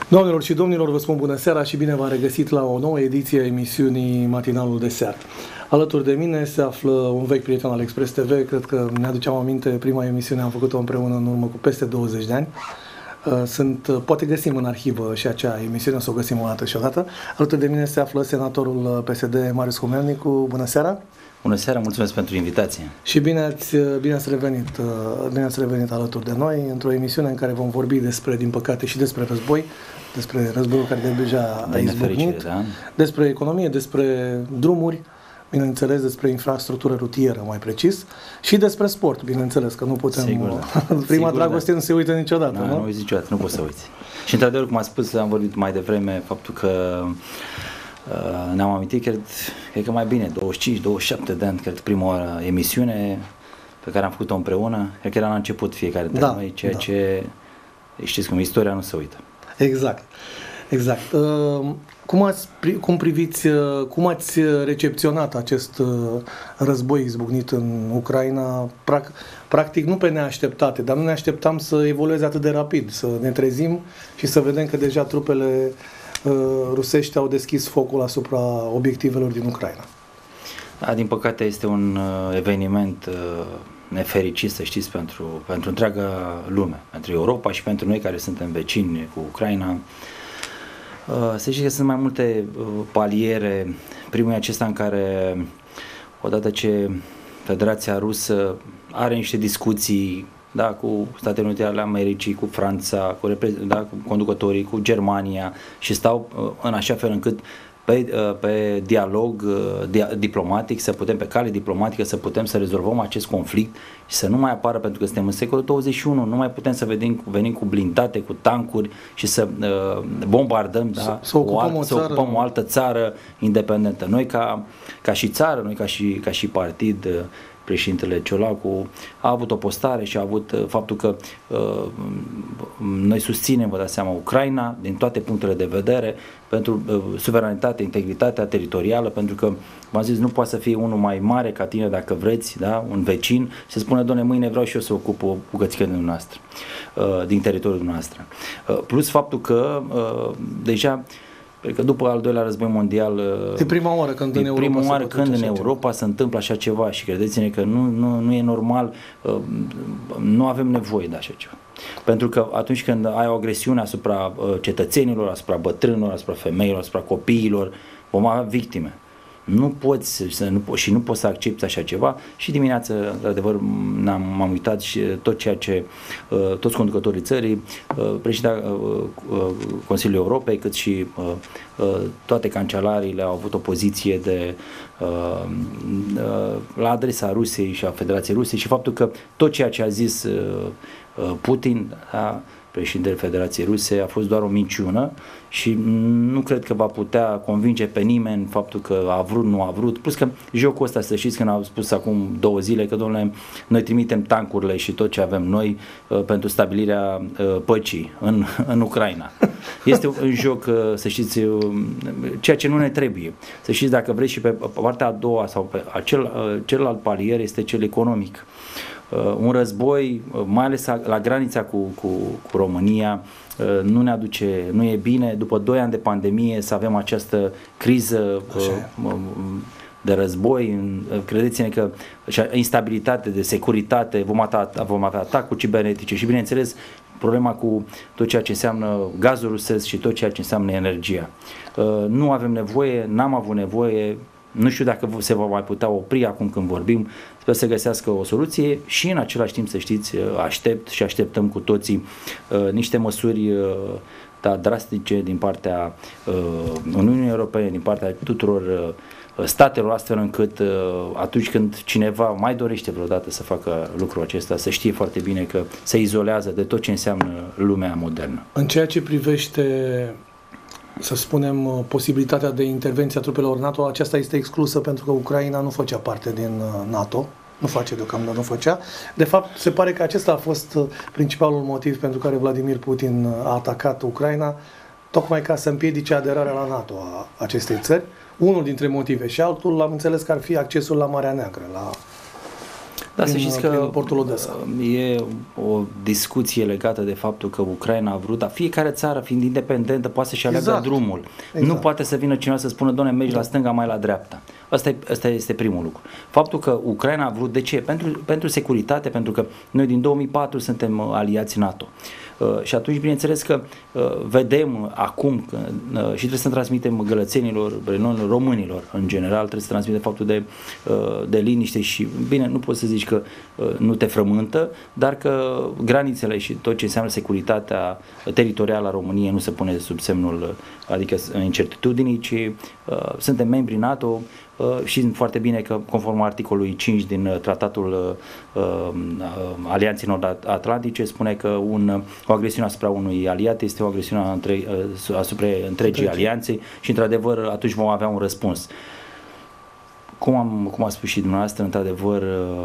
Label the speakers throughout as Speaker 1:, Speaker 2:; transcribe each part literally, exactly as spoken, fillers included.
Speaker 1: Doamnelor și domnilor, vă spun bună seara și bine v-am regăsit la o nouă ediție a emisiunii Matinalul de Seară. Alături de mine se află un vechi prieten al Express T V, cred că ne aduceam aminte, prima emisiune am făcut-o împreună în urmă cu peste douăzeci de ani. Sunt, poate găsim în arhivă și acea emisiune, o să o găsim o dată și o dată. Alături de mine se află senatorul P S D Marius Humelnicu. Bună seara!
Speaker 2: Bună seara, mulțumesc pentru invitație.
Speaker 1: Și bine ați, bine ați revenit, bine ați revenit alături de noi într-o emisiune în care vom vorbi despre, din păcate, și despre război, despre războiul care deja a izbucnit, da? Despre economie, despre drumuri, bineînțeles, despre infrastructură rutieră, mai precis, și despre sport, bineînțeles, că nu putem...
Speaker 2: Sigur, da.
Speaker 1: Prima Sigur, dragoste da. nu se uită niciodată,
Speaker 2: da,
Speaker 1: nu?
Speaker 2: Nu uiți niciodată, nu poți să uiți. Și într-adevăr, cum am spus, am vorbit mai devreme, faptul că uh, ne-am amintit, cred, cred că mai bine, douăzeci și cinci douăzeci și șapte de ani, cred, prima oară emisiune pe care am făcut-o împreună, cred că era la început fiecare dintre
Speaker 1: da,
Speaker 2: noi, ceea
Speaker 1: da.
Speaker 2: ce, știți cum, istoria nu se uită.
Speaker 1: Exact, exact. Uh, Cum, ați, cum priviți, cum ați recepționat acest război izbucnit în Ucraina, practic nu pe neașteptate, dar nu ne așteptam să evolueze atât de rapid, să ne trezim și să vedem că deja trupele rusești au deschis focul asupra obiectivelor din Ucraina.
Speaker 2: Da, din păcate este un eveniment nefericit, să știți, pentru, pentru întreaga lume, pentru Europa și pentru noi care suntem vecini cu Ucraina. Să știți că sunt mai multe paliere. Primul e acesta în care, odată ce Federația Rusă are niște discuții, da, cu Statele Unite ale Americii, cu Franța, cu, da, cu conducătorii, cu Germania, și stau în așa fel încât pe, pe dialog dia, diplomatic, să putem, pe cale diplomatică, să putem să rezolvăm acest conflict și să nu mai apară, pentru că suntem în secolul douăzeci și unu, nu mai putem să venim, venim cu blindate, cu tancuri și să uh, bombardăm, da,
Speaker 1: să, să, ocupăm
Speaker 2: o alt,
Speaker 1: o
Speaker 2: să
Speaker 1: țară,
Speaker 2: ocupăm o altă țară independentă. Noi ca, ca și țară, noi ca și, ca și partid, uh, președintele Ciolacu a avut o postare și a avut uh, faptul că uh, noi susținem, vă dați seama, Ucraina din toate punctele de vedere pentru uh, suveranitate, integritatea teritorială, pentru că, v-am zis, nu poate să fie unul mai mare ca tine, dacă vreți, da, un vecin, și să spună, doamne, mâine vreau și eu să ocup o bucățică din noastră, uh, din teritoriul noastră. Uh, plus faptul că uh, deja cred că după al doilea război mondial,
Speaker 1: de prima oară când în Europa,
Speaker 2: prima oară când în Europa se întâmplă așa ceva și credeți-ne că nu, nu, nu e normal, nu avem nevoie de așa ceva. Pentru că atunci când ai o agresiune asupra cetățenilor, asupra bătrânilor, asupra femeilor, asupra copiilor, vom avea victime. Nu poți să, nu po- și nu poți să accepti așa ceva. Și dimineața, de adevăr, m-am, m-am uitat și tot ceea ce uh, toți conducătorii țării, uh, președintea uh, uh, Consiliului Europei, cât și uh, uh, toate cancelariile au avut o poziție de uh, uh, la adresa Rusiei și a Federației Rusiei și faptul că tot ceea ce a zis uh, uh, Putin, da, președintele Federației Ruse, a fost doar o minciună și nu cred că va putea convinge pe nimeni faptul că a vrut, nu a vrut. Plus că jocul ăsta, să știți, când au spus acum două zile că, domnule, noi trimitem tancurile și tot ce avem noi uh, pentru stabilirea uh, păcii în, în Ucraina. Este un joc, uh, să știți, uh, ceea ce nu ne trebuie. Să știți, dacă vreți, și pe partea a doua sau pe acel, uh, celălalt palier este cel economic. Uh, un război, uh, mai ales a, la granița cu, cu, cu România, uh, nu ne aduce, nu e bine, după doi ani de pandemie, să avem această criză uh, de război. Uh, credeți-ne că instabilitate de securitate, vom, ata, vom avea atacuri cibernetice și, bineînțeles, problema cu tot ceea ce înseamnă gazul rusesc și tot ceea ce înseamnă energia. Uh, nu avem nevoie, n-am avut nevoie. Nu știu dacă se va mai putea opri acum când vorbim, sper să găsească o soluție și în același timp, să știți, aștept și așteptăm cu toții uh, niște măsuri uh, da, drastice din partea uh, Uniunii Europene, din partea tuturor uh, statelor, astfel încât uh, atunci când cineva mai dorește vreodată să facă lucrul acesta, să știe foarte bine că se izolează de tot ce înseamnă lumea modernă.
Speaker 1: În ceea ce privește, să spunem, posibilitatea de intervenție a trupelor NATO, aceasta este exclusă pentru că Ucraina nu făcea parte din NATO, nu face deocamdată, nu făcea. De fapt, se pare că acesta a fost principalul motiv pentru care Vladimir Putin a atacat Ucraina, tocmai ca să împiedice aderarea la NATO a acestei țări. Unul dintre motive, și altul, am înțeles că ar fi accesul la Marea Neagră, la
Speaker 2: Da,
Speaker 1: prin,
Speaker 2: să știți că
Speaker 1: portul Odessa.
Speaker 2: E o discuție legată de faptul că Ucraina a vrut, dar fiecare țară, fiind independentă, poate să-și aleagă
Speaker 1: exact.
Speaker 2: drumul.
Speaker 1: Exact.
Speaker 2: Nu poate să vină cineva să spună, doamne, mergi da. la stânga, mai la dreapta. Asta, e, asta este primul lucru. Faptul că Ucraina a vrut, de ce? Pentru, pentru securitate, pentru că noi din două mii patru suntem aliați NATO. Uh, și atunci, bineînțeles că uh, vedem acum că, uh, și trebuie să transmitem gălățenilor, românilor în general, trebuie să transmitem faptul de, uh, de liniște și, bine, nu poți să zici că uh, nu te frământă, dar că granițele și tot ce înseamnă securitatea teritorială a României nu se pune sub semnul, adică incertitudinii, ci uh, suntem membri NATO. Uh, și foarte bine că conform articolului cinci din uh, tratatul uh, uh, Alianței Nord-Atlantice spune că un, o agresiune asupra unui aliat este o agresiune între, uh, asupra întregii alianțe și într-adevăr atunci vom avea un răspuns. Cum, am, cum a spus și dumneavoastră, într-adevăr,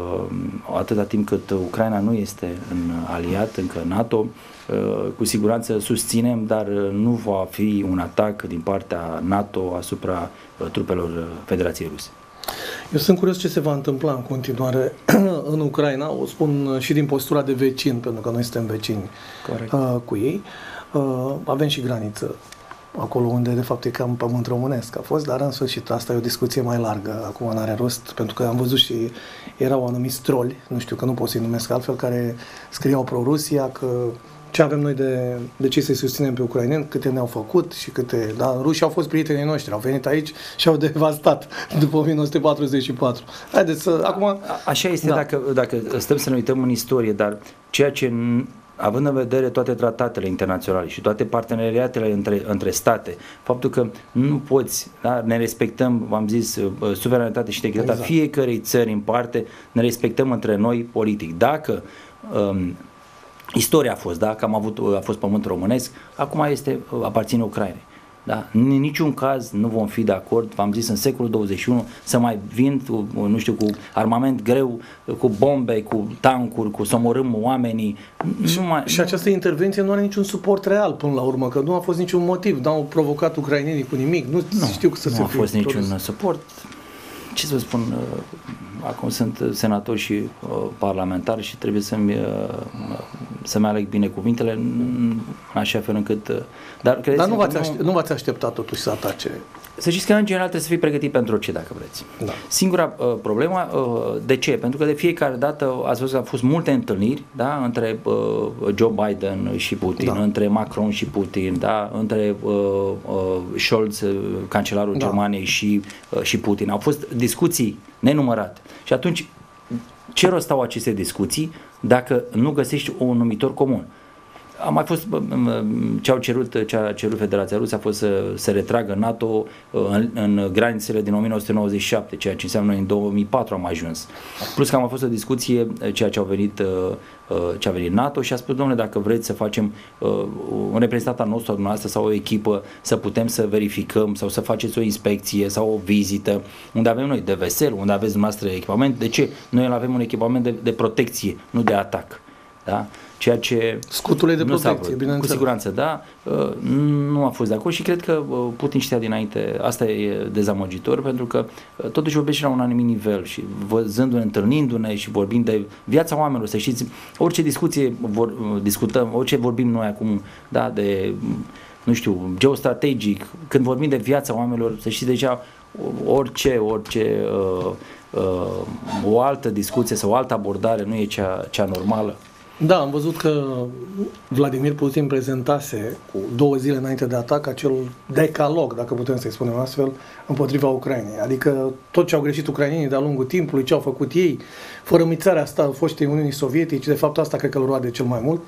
Speaker 2: atâta timp cât Ucraina nu este în aliat, încă NATO, cu siguranță susținem, dar nu va fi un atac din partea NATO asupra trupelor Federației Ruse.
Speaker 1: Eu sunt curios ce se va întâmpla în continuare în Ucraina, o spun și din postura de vecin, pentru că noi suntem vecini uh, cu ei. Uh, avem și graniță acolo unde de fapt e cam pământ românesc a fost, dar în sfârșit asta e o discuție mai largă, acum n-are rost, pentru că am văzut și erau anumiți troli, nu știu că nu pot să-i numesc altfel, care scriau pro-Rusia, că ce avem noi de, de ce să-i susținem pe ucraineni, câte ne-au făcut și câte, da, rușii au fost prietenii noștri, au venit aici și au devastat după o mie nouă sute patruzeci și patru. Haideți să, acum... A,
Speaker 2: așa este, da. dacă, dacă stăm să ne uităm în istorie, dar ceea ce... având în vedere toate tratatele internaționale și toate parteneriatele între, între state, faptul că nu poți, da, ne respectăm, v-am zis, suveranitate și integritatea exact. Fiecărei țări în parte, ne respectăm între noi politic. Dacă um, istoria a fost, da, că am avut, a fost pământ românesc, acum este, aparține Ucrainei. Da? În niciun caz nu vom fi de acord, v-am zis, în secolul douăzeci și unu să mai vin, nu știu, cu armament greu, cu bombe, cu tancuri, cu să omorâm oamenii.
Speaker 1: Și,
Speaker 2: nu mai,
Speaker 1: și această intervenție nu are niciun suport real până la urmă, că nu a fost niciun motiv, nu au provocat ucrainenii cu nimic, nu, nu știu că să
Speaker 2: nu
Speaker 1: se
Speaker 2: a fost niciun
Speaker 1: produs.
Speaker 2: suport. Ce să vă spun, acum sunt senator și uh, parlamentar și trebuie să-mi, uh, să-mi aleg bine cuvintele în așa fel încât... Uh, dar
Speaker 1: dar nu v-ați, aștept, nu v-ați așteptat totuși să atace?
Speaker 2: Să știți că în general trebuie să fii pregătit pentru orice, dacă vreți.
Speaker 1: Da.
Speaker 2: Singura uh, problemă, uh, de ce? Pentru că de fiecare dată ați văzut că au fost multe întâlniri, da, între uh, Joe Biden și Putin, da. Între Macron și Putin, da, între uh, uh, Scholz, uh, cancelarul da. Germaniei și, uh, și Putin. Au fost discuții nenumărate. Și atunci, ce rost au aceste discuții dacă nu găsești un numitor comun? A mai fost ce au cerut, ce a cerut Federația Rusă a fost să se retragă NATO în, în granițele din o mie nouă sute nouăzeci și șapte, ceea ce înseamnă noi în două mii patru am ajuns. Plus că a mai fost o discuție, ceea ce au venit, ce a venit NATO și a spus, domnule, dacă vreți să facem un reprezentant al nostru, dumneavoastră sau o echipă, să putem să verificăm sau să faceți o inspecție sau o vizită, unde avem noi de vesel, unde aveți dumneavoastră echipament. De ce? Noi avem un echipament de, de protecție, nu de atac. Da? Ceea ce
Speaker 1: scuturile de protecție, bineînțeles.
Speaker 2: Cu siguranță, da, nu a fost de acord și cred că Putin știa dinainte, asta e dezamăgitor, pentru că totuși vorbește la un anumit nivel și văzându-ne, întâlnindu-ne și vorbind de viața oamenilor, să știți, orice discuție vor, discutăm, orice vorbim noi acum, da, de, nu știu, geostrategic, când vorbim de viața oamenilor, să știți deja orice, orice uh, uh, o altă discuție sau o altă abordare nu e cea, cea normală.
Speaker 1: Da, am văzut că Vladimir Putin prezentase cu două zile înainte de atac acel decalog, dacă putem să-i spunem astfel, împotriva Ucrainei. Adică tot ce au greșit ucrainenii de-a lungul timpului, ce au făcut ei, fărămițarea asta foștei Uniunii Sovietice, de fapt asta cred că îl roade cel mai mult.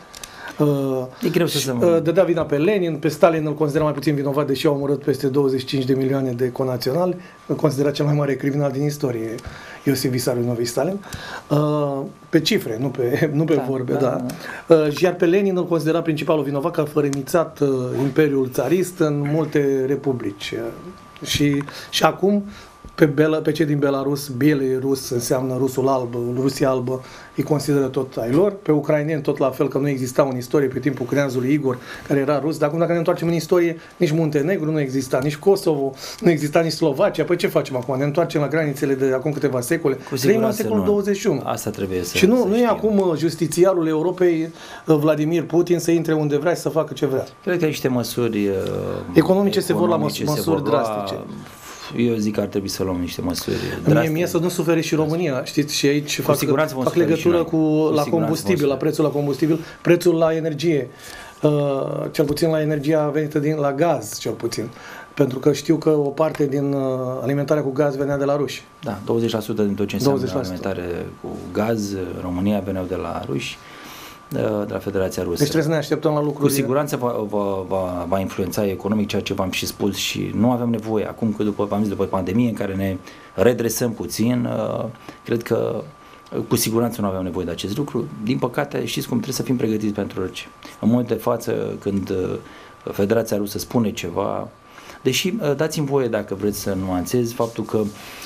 Speaker 2: E greu să se
Speaker 1: uh, dădea vina pe Lenin, pe Stalin îl considera mai puțin vinovat, deși au omorât peste douăzeci și cinci de milioane de conaționali, îl considera cel mai mare criminal din istorie, Iosif Vissarionovich Stalin, uh, pe cifre, nu pe, nu pe da, vorbe, da. da. Uh, iar pe Lenin îl considera principalul vinovat că a fărâmițat uh, Imperiul Țarist în multe republici. Uh, și, și acum pe, Bela, pe cei din Belarus, Belarus înseamnă rusul alb, Rusia albă, îi consideră tot ai lor, pe ucraineni tot la fel, că nu existau în istorie pe timpul Cneazului Igor, care era rus, dar acum dacă ne întoarcem în istorie, nici Muntenegru nu exista, nici Kosovo, nu exista nici Slovacia, păi ce facem acum? Ne întoarcem la granițele de acum câteva secole, trăim în secolul douăzeci și unu.
Speaker 2: Asta trebuie să
Speaker 1: Și nu,
Speaker 2: să
Speaker 1: nu e acum justițiarul Europei Vladimir Putin să intre unde vrea și să facă ce vrea.
Speaker 2: Cred că niște măsuri
Speaker 1: economice se vor la măs- măsuri drastice.
Speaker 2: Eu zic că ar trebui să luăm niște măsuri
Speaker 1: drastice. Mie, mie să nu sufere și România, știți, și aici fac, fac legătură cu, cu la combustibil, la prețul la combustibil, prețul la energie, uh, cel puțin la energia venită din la gaz, cel puțin. Pentru că știu că o parte din uh, alimentarea cu gaz venea de la ruși.
Speaker 2: Da, douăzeci la sută din tot ce înseamnă alimentare cu gaz, România veneau de la ruși, de la Federația Rusă.
Speaker 1: Deci trebuie să ne așteptăm la lucruri.
Speaker 2: Cu siguranță va, va, va, va influența economic, ceea ce v-am și spus, și nu avem nevoie. Acum că după, v-am zis, după pandemie, în care ne redresăm puțin, uh, cred că uh, cu siguranță nu avem nevoie de acest lucru. Din păcate, știți cum, trebuie să fim pregătiți pentru orice. În momentul de față, când uh, Federația Rusă spune ceva, deși uh, dați-mi voie, dacă vreți să nuanțez, faptul că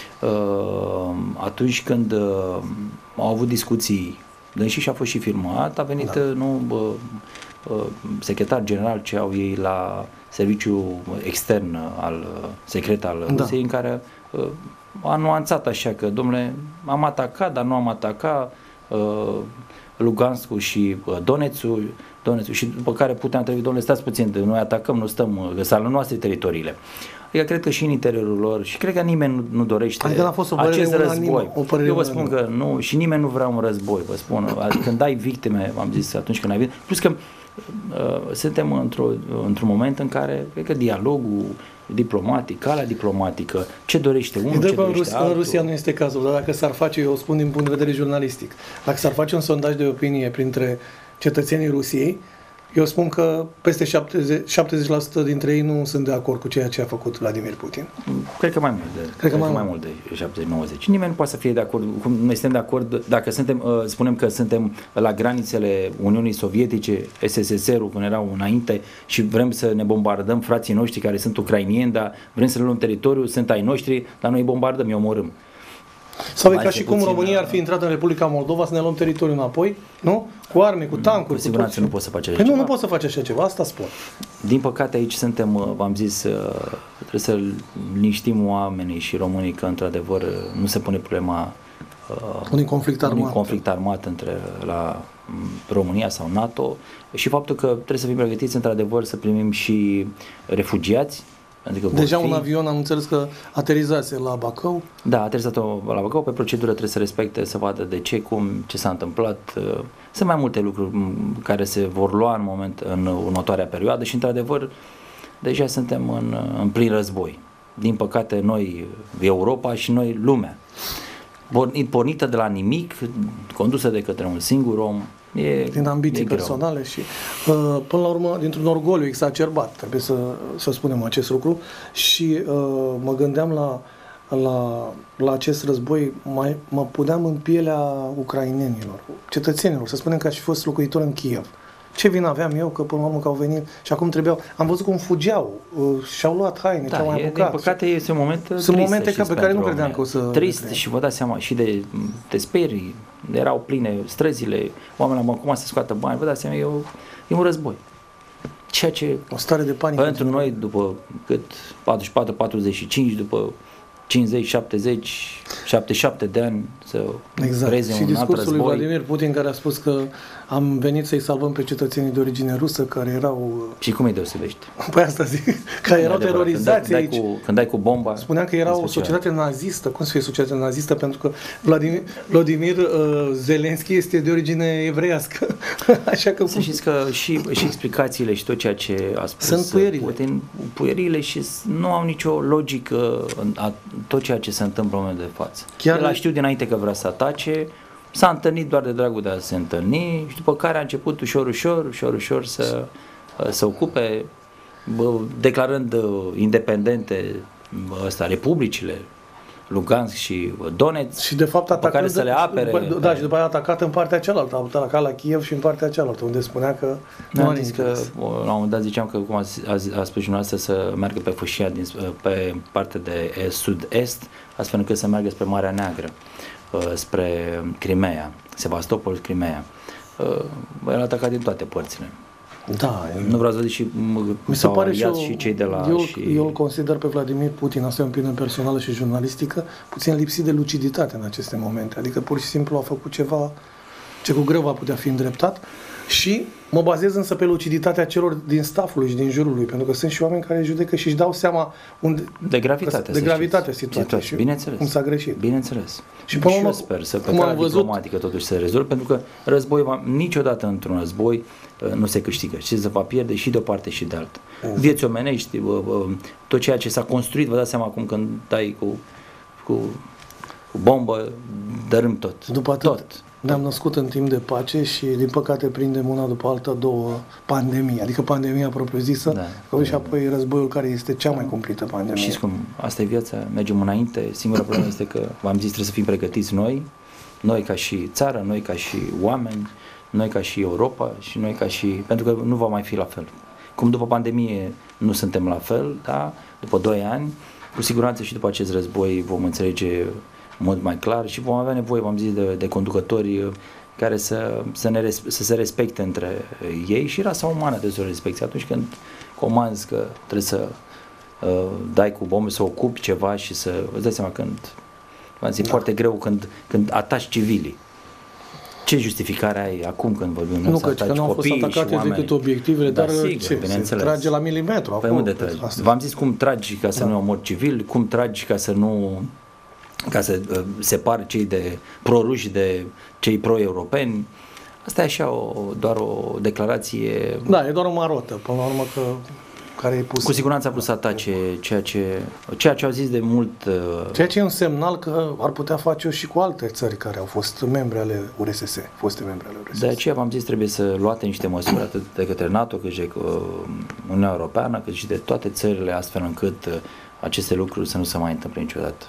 Speaker 2: uh, atunci când uh, au avut discuții, deși și a fost și filmat, a venit da. nu, bă, bă, secretar general ce au ei la serviciul extern al secret al da. Rusiei, în care uh, a nuanțat așa că, domnule, am atacat, dar nu am atacat uh, Luganskul și uh, Donetskul, Donetskul, și după care puteam trebui, domnule, stați puțin, noi atacăm, nu stăm, că ale noastre teritoriile. Adică cred că și în interiorul lor, și cred că nimeni nu, nu dorește
Speaker 1: adică a fost o
Speaker 2: acest
Speaker 1: război.
Speaker 2: Unanimă, Eu vă spun că nu, și nimeni nu vrea un război, vă spun. Când ai victime, am zis atunci când ai victime, plus că uh, suntem într-o, într-un moment în care, cred că dialogul diplomatic, calea diplomatică, ce dorește unul, ce dorește
Speaker 1: Rusia,
Speaker 2: altul.
Speaker 1: În Rusia nu este cazul, dar dacă s-ar face, eu o spun din punct de vedere jurnalistic, dacă s-ar face un sondaj de opinie printre cetățenii Rusiei, eu spun că peste șaptezeci la sută dintre ei nu sunt de acord cu ceea ce a făcut Vladimir Putin.
Speaker 2: Cred că mai mult de,
Speaker 1: cred
Speaker 2: cred
Speaker 1: că mai,
Speaker 2: că mai mult de șaptezeci nouăzeci. Nimeni nu poate să fie de acord. Cum noi suntem de acord, dacă suntem, uh, spunem că suntem la granițele Uniunii Sovietice, S S S R-ul când erau înainte și vrem să ne bombardăm frații noștri care sunt ucrainieni, dar vrem să le luăm teritoriul, sunt ai noștri, dar noi îi bombardăm, îi omorâm.
Speaker 1: Sau e ca și cum puțin, România ar fi intrat în Republica Moldova să ne luăm teritoriul înapoi, nu? Cu arme, cu tancuri,
Speaker 2: cu siguranță nu poți să faci așa
Speaker 1: păi
Speaker 2: ceva.
Speaker 1: nu, nu poți să faci așa ceva, asta spun.
Speaker 2: Din păcate aici suntem, v-am zis, trebuie să liniștim oamenii și românii că într-adevăr nu se pune problema
Speaker 1: uh, unui conflict armat.
Speaker 2: unui conflict armat între la România sau NATO și faptul că trebuie să fim pregătiți într-adevăr să primim și refugiați. Adică
Speaker 1: deja
Speaker 2: fi...
Speaker 1: un avion am înțeles că aterizase la Bacău.
Speaker 2: Da, a aterizat la Bacău, pe procedură trebuie să respecte, să vadă de ce, cum, ce s-a întâmplat. Sunt mai multe lucruri care se vor lua în moment în următoarea perioadă și într-adevăr deja suntem în, în plin război. Din păcate noi, Europa și noi, lumea. Pornită de la nimic, condusă de către un singur om. E,
Speaker 1: din ambiții personale și uh, până la urmă dintr-un orgoliu exacerbat, trebuie să, să spunem acest lucru și uh, mă gândeam la, la, la acest război, mai, mă puneam în pielea ucrainenilor, cetățenilor, să spunem că aș fi fost locuitor în Kiev. Ce vin aveam eu că până la urmă că au venit și acum trebuiau, am văzut cum fugeau, uh, și-au luat haine,
Speaker 2: da,
Speaker 1: ce-au mai apucat.
Speaker 2: Din păcate este un moment
Speaker 1: Sunt
Speaker 2: trist,
Speaker 1: momente ca pe care nu credeam
Speaker 2: oameni.
Speaker 1: că o să...
Speaker 2: Trist și vă dați seama și de, de sperii, erau pline străzile, oamenii acum să scoată bani, vă dați seama, e, o, e un război. Ceea ce
Speaker 1: o stare de panică
Speaker 2: pentru noi după cât patruzeci și patru patruzeci și cinci, după cincizeci șaptezeci șaptezeci și șapte de ani să
Speaker 1: exact.
Speaker 2: creeze
Speaker 1: și
Speaker 2: un alt război.
Speaker 1: discursul lui Vladimir Putin care a spus că am venit să-i salvăm pe cetățenii de origine rusă care erau...
Speaker 2: Și cum îi deosebești?
Speaker 1: Păi asta zic, că erau terorizați
Speaker 2: când
Speaker 1: aici.
Speaker 2: Dai cu, când dai cu bomba...
Speaker 1: Spuneam că era o societate nazistă. Cum să fie societate nazistă? Pentru că Vladimir, Vladimir uh, Zelenski este de origine evreiască. Așa că...
Speaker 2: Să știți că și, și explicațiile și tot ceea ce a spus
Speaker 1: sunt puierile.
Speaker 2: Putin, puierile și nu au nicio logică în a, tot ceea ce se întâmplă în momentul de față. Chiar El a știut dinainte că vrea să atace, s-a întâlnit doar de dragul de a se întâlni și după care a început ușor, ușor, ușor, ușor să, să ocupe, declarând independente ăsta, republicile Lugansk și Donetsk,
Speaker 1: și de fapt
Speaker 2: pe care să le apere.
Speaker 1: După, da, și după aia a atacat în partea cealaltă, a atacat la Kiev și în partea cealaltă, unde spunea că
Speaker 2: nu a zis că, la un moment dat ziceam că, cum a, a, a spus dumneavoastră, să meargă pe fâșia din, pe partea de sud-est, astfel încât să meargă spre Marea Neagră, spre Crimea, Sevastopol, Crimea. El a atacat din toate părțile.
Speaker 1: Da,
Speaker 2: nu vreau să zic și
Speaker 1: mi se pare și, eu,
Speaker 2: și cei de la...
Speaker 1: Eu,
Speaker 2: și... eu
Speaker 1: îl consider pe Vladimir Putin, asta e o opinie personală și jurnalistică, puțin lipsit de luciditate în aceste momente. Adică pur și simplu a făcut ceva ce cu greu va putea fi îndreptat și mă bazez însă pe luciditatea celor din stafful și din jurul lui, pentru că sunt și oameni care judecă și își dau seama unde,
Speaker 2: de gravitatea,
Speaker 1: de gravitatea situației și
Speaker 2: bineînțeles,
Speaker 1: cum s-a greșit.
Speaker 2: Bineînțeles.
Speaker 1: Și până
Speaker 2: și eu sper să pe calea diplomatică totuși se rezolve, pentru că război va, niciodată într-un război nu se câștigă și se va pierde și de o parte și de altă. Mm. Vieți omenești, tot ceea ce s-a construit, vă dați seama acum când dai cu, cu, cu bombă, dărâm tot.
Speaker 1: După atât, tot. Ne-am născut în timp de pace și din păcate prindem una după alta două pandemii, adică pandemia propriu-zisă, da, și apoi războiul care este cea mai cumplită pandemie.
Speaker 2: Știți cum, asta e viața, mergem înainte, singura problemă este că, v-am zis, trebuie să fim pregătiți noi, noi ca și țară, noi ca și oameni, noi ca și Europa și noi ca și... pentru că nu va mai fi la fel. Cum după pandemie nu suntem la fel, da? După doi ani, cu siguranță și după acest război vom înțelege mult mai clar și vom avea nevoie, v-am zis, de, de conducători care să, să, ne, să se respecte între ei și rasa umană de să o respecte. Atunci când comanzi că trebuie să uh, dai cu bombe, să ocupi ceva și să... Îți dai seama când... V-am zis, da. foarte greu când, când ataci civilii. Ce justificare ai acum când vorbim?
Speaker 1: Nu, că, că nu au fost atacate decât obiectivele, da, dar
Speaker 2: sigur,
Speaker 1: ce, se trage la milimetru.
Speaker 2: Păi unde tragi? V-am zis cum tragi ca să da. nu omori civili, cum tragi ca să nu... ca să uh, separe cei de pro-ruși de cei pro-europeni. Asta e așa o, doar o declarație...
Speaker 1: Da, e doar o marotă, până la urmă, că, care e pusă.
Speaker 2: Cu siguranță a vrut să atace ceea ce, ceea ce au zis de mult... Uh...
Speaker 1: Ceea ce e un semnal că ar putea face-o și cu alte țări care au fost membre ale U R S S, foste membre ale U R S S.
Speaker 2: De aceea v-am zis, trebuie să luate niște măsuri atât de către NATO, cât și de uh, Uniunea Europeană, cât și de toate țările, astfel încât uh, aceste lucruri să nu se mai întâmple niciodată.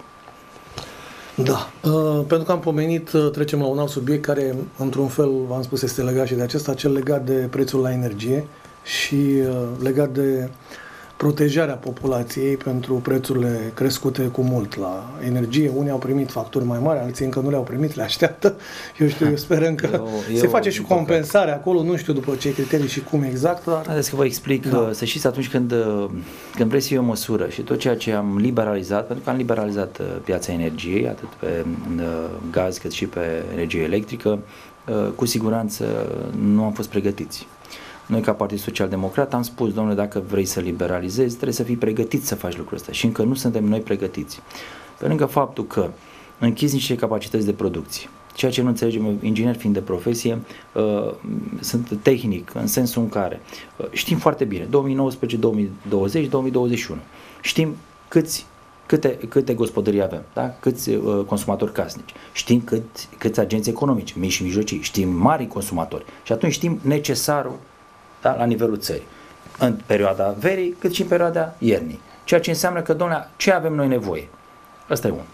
Speaker 1: Da, uh, pentru că am pomenit, uh, trecem la un alt subiect care, într-un fel, v-am spus, este legat și de acesta, cel legat de prețul la energie și uh, legat de protejarea populației pentru prețurile crescute cu mult la energie. Unii au primit facturi mai mari, alții încă nu le-au primit, le așteaptă. Eu știu, eu sperăm că eu, se eu, face și compensare acolo, nu știu după ce criterii și cum exact. Dar...
Speaker 2: Haideți că vă explic, da. Să știți, atunci când, când vrei să iei o măsură și tot ceea ce am liberalizat, pentru că am liberalizat piața energiei, atât pe gaz cât și pe energie electrică, cu siguranță nu am fost pregătiți. Noi, ca Partid Social-Democrat, am spus, domnule, dacă vrei să liberalizezi, trebuie să fii pregătit să faci lucrul ăsta și încă nu suntem noi pregătiți. Pe lângă faptul că închizi niște capacități de producție, ceea ce nu înțelegem, inginer fiind de profesie, uh, sunt tehnic, în sensul în care uh, știm foarte bine, două mii nouăsprezece, două mii douăzeci, două mii douăzeci și unu, știm câți Câte, câte gospodării avem, da? Câți uh, consumatori casnici, știm cât, câți agenți economici, mici și mijlocii, știm mari consumatori și atunci știm necesarul, da, la nivelul țării, în perioada verii, cât și în perioada iernii. Ceea ce înseamnă că, domnule, ce avem noi nevoie? Ăsta e unul.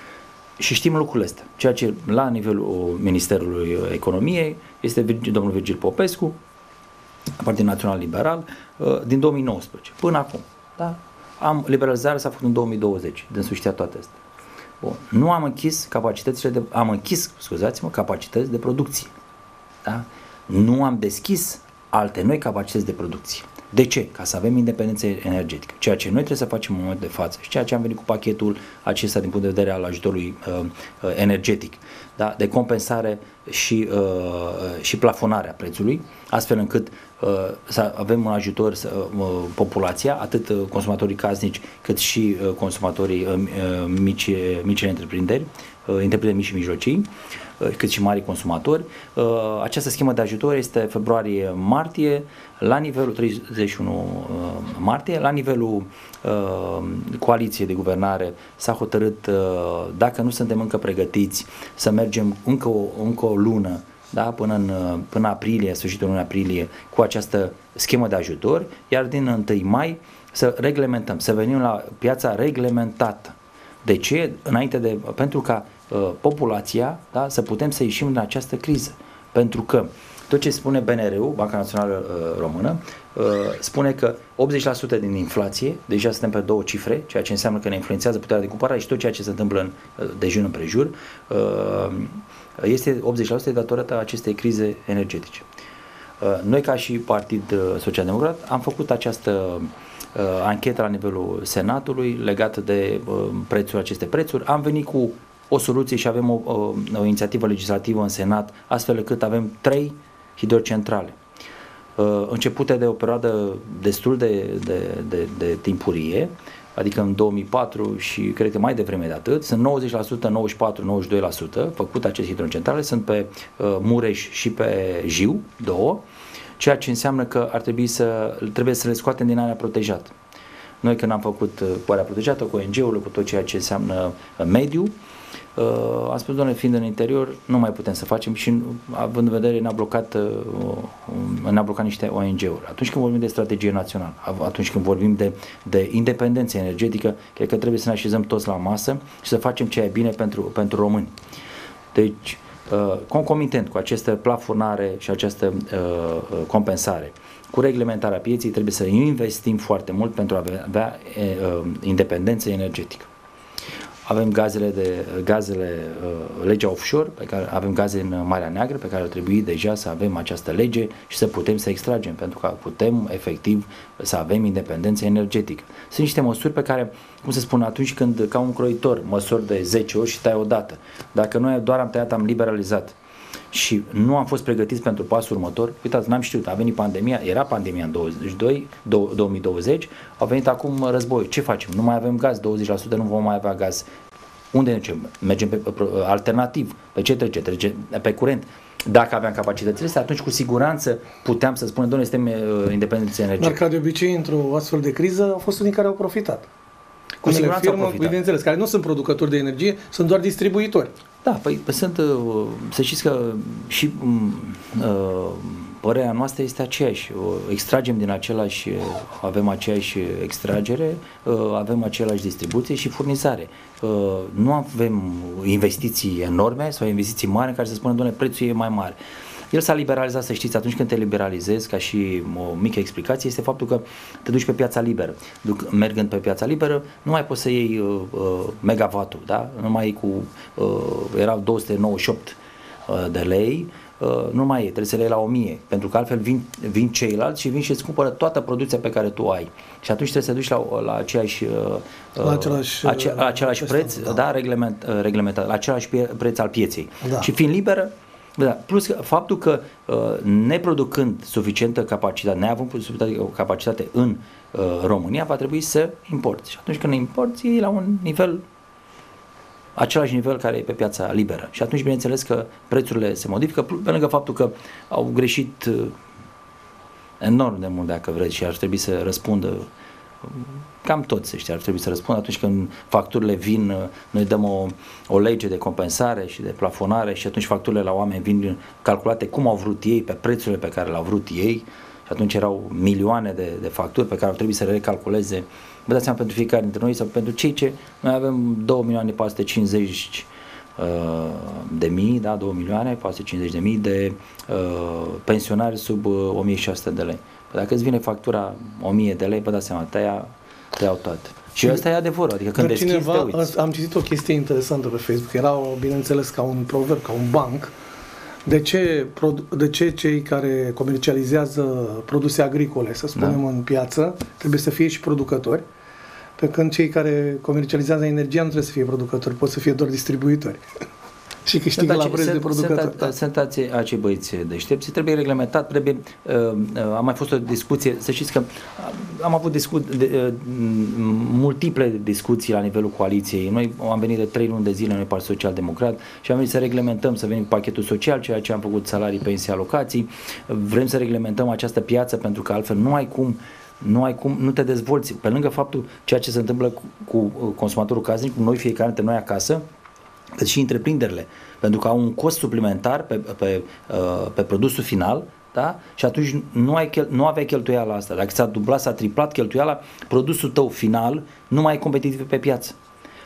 Speaker 2: Și știm lucrurile astea. Ceea ce la nivelul Ministerului Economiei este Virgil, domnul Virgil Popescu, Partidul Național Liberal, uh, din două mii nouăsprezece până acum. Da? Am, liberalizarea s-a făcut în două mii douăzeci, dânsul știa toate astea. Bun. Nu am închis capacitățile de, am închis, scuzați-mă, capacități de producție. Da? Nu am deschis alte noi capacități de producție. De ce? Ca să avem independență energetică. Ceea ce noi trebuie să facem în momentul de față și ceea ce am venit cu pachetul acesta din punct de vedere al ajutorului uh, uh, energetic, da? De compensare și, uh, și plafonarea prețului, astfel încât uh, să avem un ajutor să, uh, populația, atât uh, consumatorii casnici cât și uh, consumatorii uh, mici, mici întreprinderi, uh, întreprinderi mici și mijlocii, cât și mari consumatori. Această schemă de ajutor este februarie-martie, la nivelul treizeci și unu martie, la nivelul uh, coaliției de guvernare s-a hotărât, uh, dacă nu suntem încă pregătiți, să mergem încă o, încă o lună, da, până în până aprilie, sfârșitul lunii aprilie, cu această schemă de ajutor, iar din întâi mai să reglementăm, să venim la piața reglementată. De ce? Înainte de, pentru ca uh, populația, da, să putem să ieșim din această criză. Pentru că tot ce spune B N R-ul, Banca Națională uh, Română, uh, spune că optzeci la sută din inflație, deja suntem pe două cifre, ceea ce înseamnă că ne influențează puterea de cumpărare și tot ceea ce se întâmplă în, de jur împrejur, uh, este optzeci la sută datorată acestei crize energetice. Uh, noi ca și Partid Social-Democrat am făcut această uh, anchetă la nivelul Senatului legată de uh, prețul aceste prețuri. Am venit cu o soluție și avem o, o, o inițiativă legislativă în Senat, astfel încât avem trei hidrocentrale, uh, începute de o perioadă destul de, de, de, de timpurie, adică în două mii patru și cred că mai devreme de atât, sunt nouăzeci la sută, nouăzeci și patru la nouăzeci și doi la sută făcut aceste hidrocentrale, sunt pe uh, Mureș și pe Jiu, două, ceea ce înseamnă că ar trebui să, trebuie să le scoatem din area protejată. Noi când am făcut uh, cu area protejată, cu O N G-urile, cu tot ceea ce înseamnă uh, mediu, Uh, am spus, doamne, fiind în interior, nu mai putem să facem și având în vedere ne-a blocat, uh, ne-a blocat niște O N G-uri. Atunci când vorbim de strategie națională, atunci când vorbim de, de independență energetică, cred că trebuie să ne așezăm toți la masă și să facem ce e bine pentru, pentru români. Deci, uh, concomitent cu această plafonare și această uh, compensare, cu reglementarea pieței, trebuie să investim foarte mult pentru a avea, avea uh, independență energetică. Avem gazele, de, gazele uh, legea offshore, pe care avem gaze în Marea Neagră, pe care ar trebui deja să avem această lege și să putem să extragem, pentru că putem efectiv să avem independență energetică. Sunt niște măsuri pe care, cum se spune, atunci când ca un croitor măsori de zece ori și tai odată, dacă noi doar am tăiat, am liberalizat și nu am fost pregătiți pentru pasul următor, uitați, n-am știut, a venit pandemia, era pandemia în douăzeci și doi, două mii douăzeci, a venit acum război, ce facem? Nu mai avem gaz, douăzeci la sută nu vom mai avea gaz. Unde mergem? Mergem pe, pe, alternativ, pe ce trece? Trece pe curent. Dacă aveam capacitățile astea, atunci cu siguranță puteam să spunem, doamne, suntem uh, independenți energetici.
Speaker 1: Dar ca de obicei, într-o astfel de criză, au fost unii care au profitat.
Speaker 2: Cu siguranță
Speaker 1: firmă,
Speaker 2: au profitat.
Speaker 1: Bineînțeles, care nu sunt producători de energie, sunt doar distribuitori.
Speaker 2: Da, păi sunt, să știți că și uh, părerea noastră este aceeași. Extragem din același, avem aceeași extragere, uh, avem același distribuție și furnizare. Uh, nu avem investiții enorme sau investiții mari în care să spunem, doamne, prețul e mai mare. El s-a liberalizat, să știți, atunci când te liberalizezi, ca și o mică explicație, este faptul că te duci pe piața liberă. Duc, mergând pe piața liberă, nu mai poți să iei uh, uh, megavatul, da? Nu mai cu, uh, erau două sute nouăzeci și opt uh, de lei, uh, nu mai e, trebuie să le iei la o mie, pentru că altfel vin, vin ceilalți și vin și îți cumpără toată producția pe care tu ai. Și atunci trebuie să te duci la, la aceeași, uh,
Speaker 1: la același,
Speaker 2: ace, la același preț, da, da reglement, uh, reglementat, la același preț al pieței. Da. Și fiind liberă, da, plus că faptul că uh, neproducând suficientă capacitate, neavând suficientă capacitate în uh, România, va trebui să importi. Și atunci când importi, e la un nivel, același nivel care e pe piața liberă. Și atunci, bineînțeles că prețurile se modifică, pe lângă faptul că au greșit uh, enorm de mult, dacă vreți, și ar trebui să răspundă cam toți, să știi, ar trebui să răspundă atunci când facturile vin, noi dăm o, o lege de compensare și de plafonare și atunci facturile la oameni vin calculate cum au vrut ei, pe prețurile pe care le-au vrut ei și atunci erau milioane de, de facturi pe care au trebuit să le recalculeze. Vă dați seama pentru fiecare dintre noi sau pentru cei ce noi avem două milioane patru sute cincizeci de mii, da, două milioane patru sute cincizeci de mii de uh, pensionari sub uh, o mie șase sute de lei. Dacă îți vine factura o mie de lei, vă dați seama, tăia, tăiau toate. Și asta e adevărul, adică când deschizi,
Speaker 1: cineva,
Speaker 2: te uiți.
Speaker 1: Am citit o chestie interesantă pe Facebook, era, bineînțeles, ca un proverb, ca un banc. De ce, de ce cei care comercializează produse agricole, să spunem, da, în piață, trebuie să fie și producători, pe când cei care comercializează energia nu trebuie să fie producători, pot să fie doar distribuitori. Și câștigă la preț de producător.
Speaker 2: Sunt, sunt acei, acei băieți deștepți, trebuie reglementat, trebuie, uh, uh, a mai fost o discuție, să știți că am avut discu- de, uh, multiple discuții la nivelul coaliției. Noi am venit de trei luni de zile, noi Partidul Social-Democrat, și am venit să reglementăm, să venim cu pachetul social, ceea ce am făcut salarii, pensii, alocații. Vrem să reglementăm această piață, pentru că altfel nu ai cum Nu ai cum, nu te dezvolți. Pe lângă faptul ceea ce se întâmplă cu, cu consumatorul casnic, cu noi, fiecare dintre noi acasă, cât și întreprinderile, pentru că au un cost suplimentar pe, pe, pe produsul final, da? Și atunci nu, ai chel, nu aveai cheltuiala asta. Dacă s-a dublat, s-a triplat cheltuiala, produsul tău final nu mai e competitiv pe piață.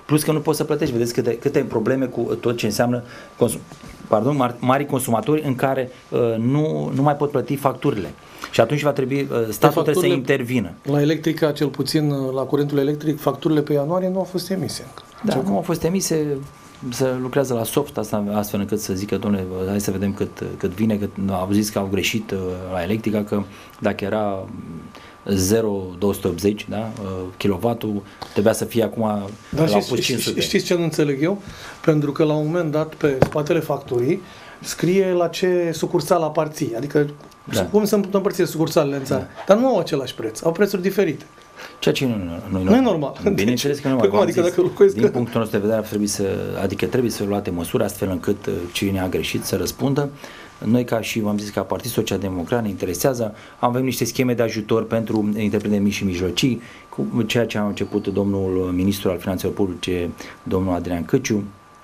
Speaker 2: Plus că nu poți să plătești, vedeți câte, câte probleme cu tot ce înseamnă consum, pardon, mari, mari consumatori în care uh, nu, nu mai pot plăti facturile. Și atunci va trebui, uh, statul trebuie să intervină.
Speaker 1: La electrica, cel puțin la curentul electric, facturile pe ianuarie nu au fost emise.
Speaker 2: Da, nu au fost emise, se lucrează la soft, asta astfel încât să zică, domnule, hai să vedem cât, cât vine, cât au zis că au greșit uh, la electrica, că dacă era zero virgulă două sute optzeci, da? Kilovatul trebuia să fie acum
Speaker 1: Dar
Speaker 2: la
Speaker 1: știți,
Speaker 2: cinci sute.
Speaker 1: Știți ce nu înțeleg eu? Pentru că la un moment dat pe spatele facturii scrie la ce sucursal aparții, adică da. cum sunt împărțite sucursalele în țară, da. Dar nu au același preț, au prețuri diferite.
Speaker 2: Ceea ce nu, nu,
Speaker 1: nu e normal.
Speaker 2: Bineînțeles că nu e normal. Adică zis, dacă din că... punctul nostru de vedere trebuie să, adică trebuie să luate măsuri astfel încât cine a greșit să răspundă. Noi, ca și v-am zis, ca Partid Social Democrat, ne interesează, avem niște scheme de ajutor pentru întreprinderi mici și mijlocii, cu ceea ce a început domnul ministru al Finanțelor Publice, domnul Adrian Căciu,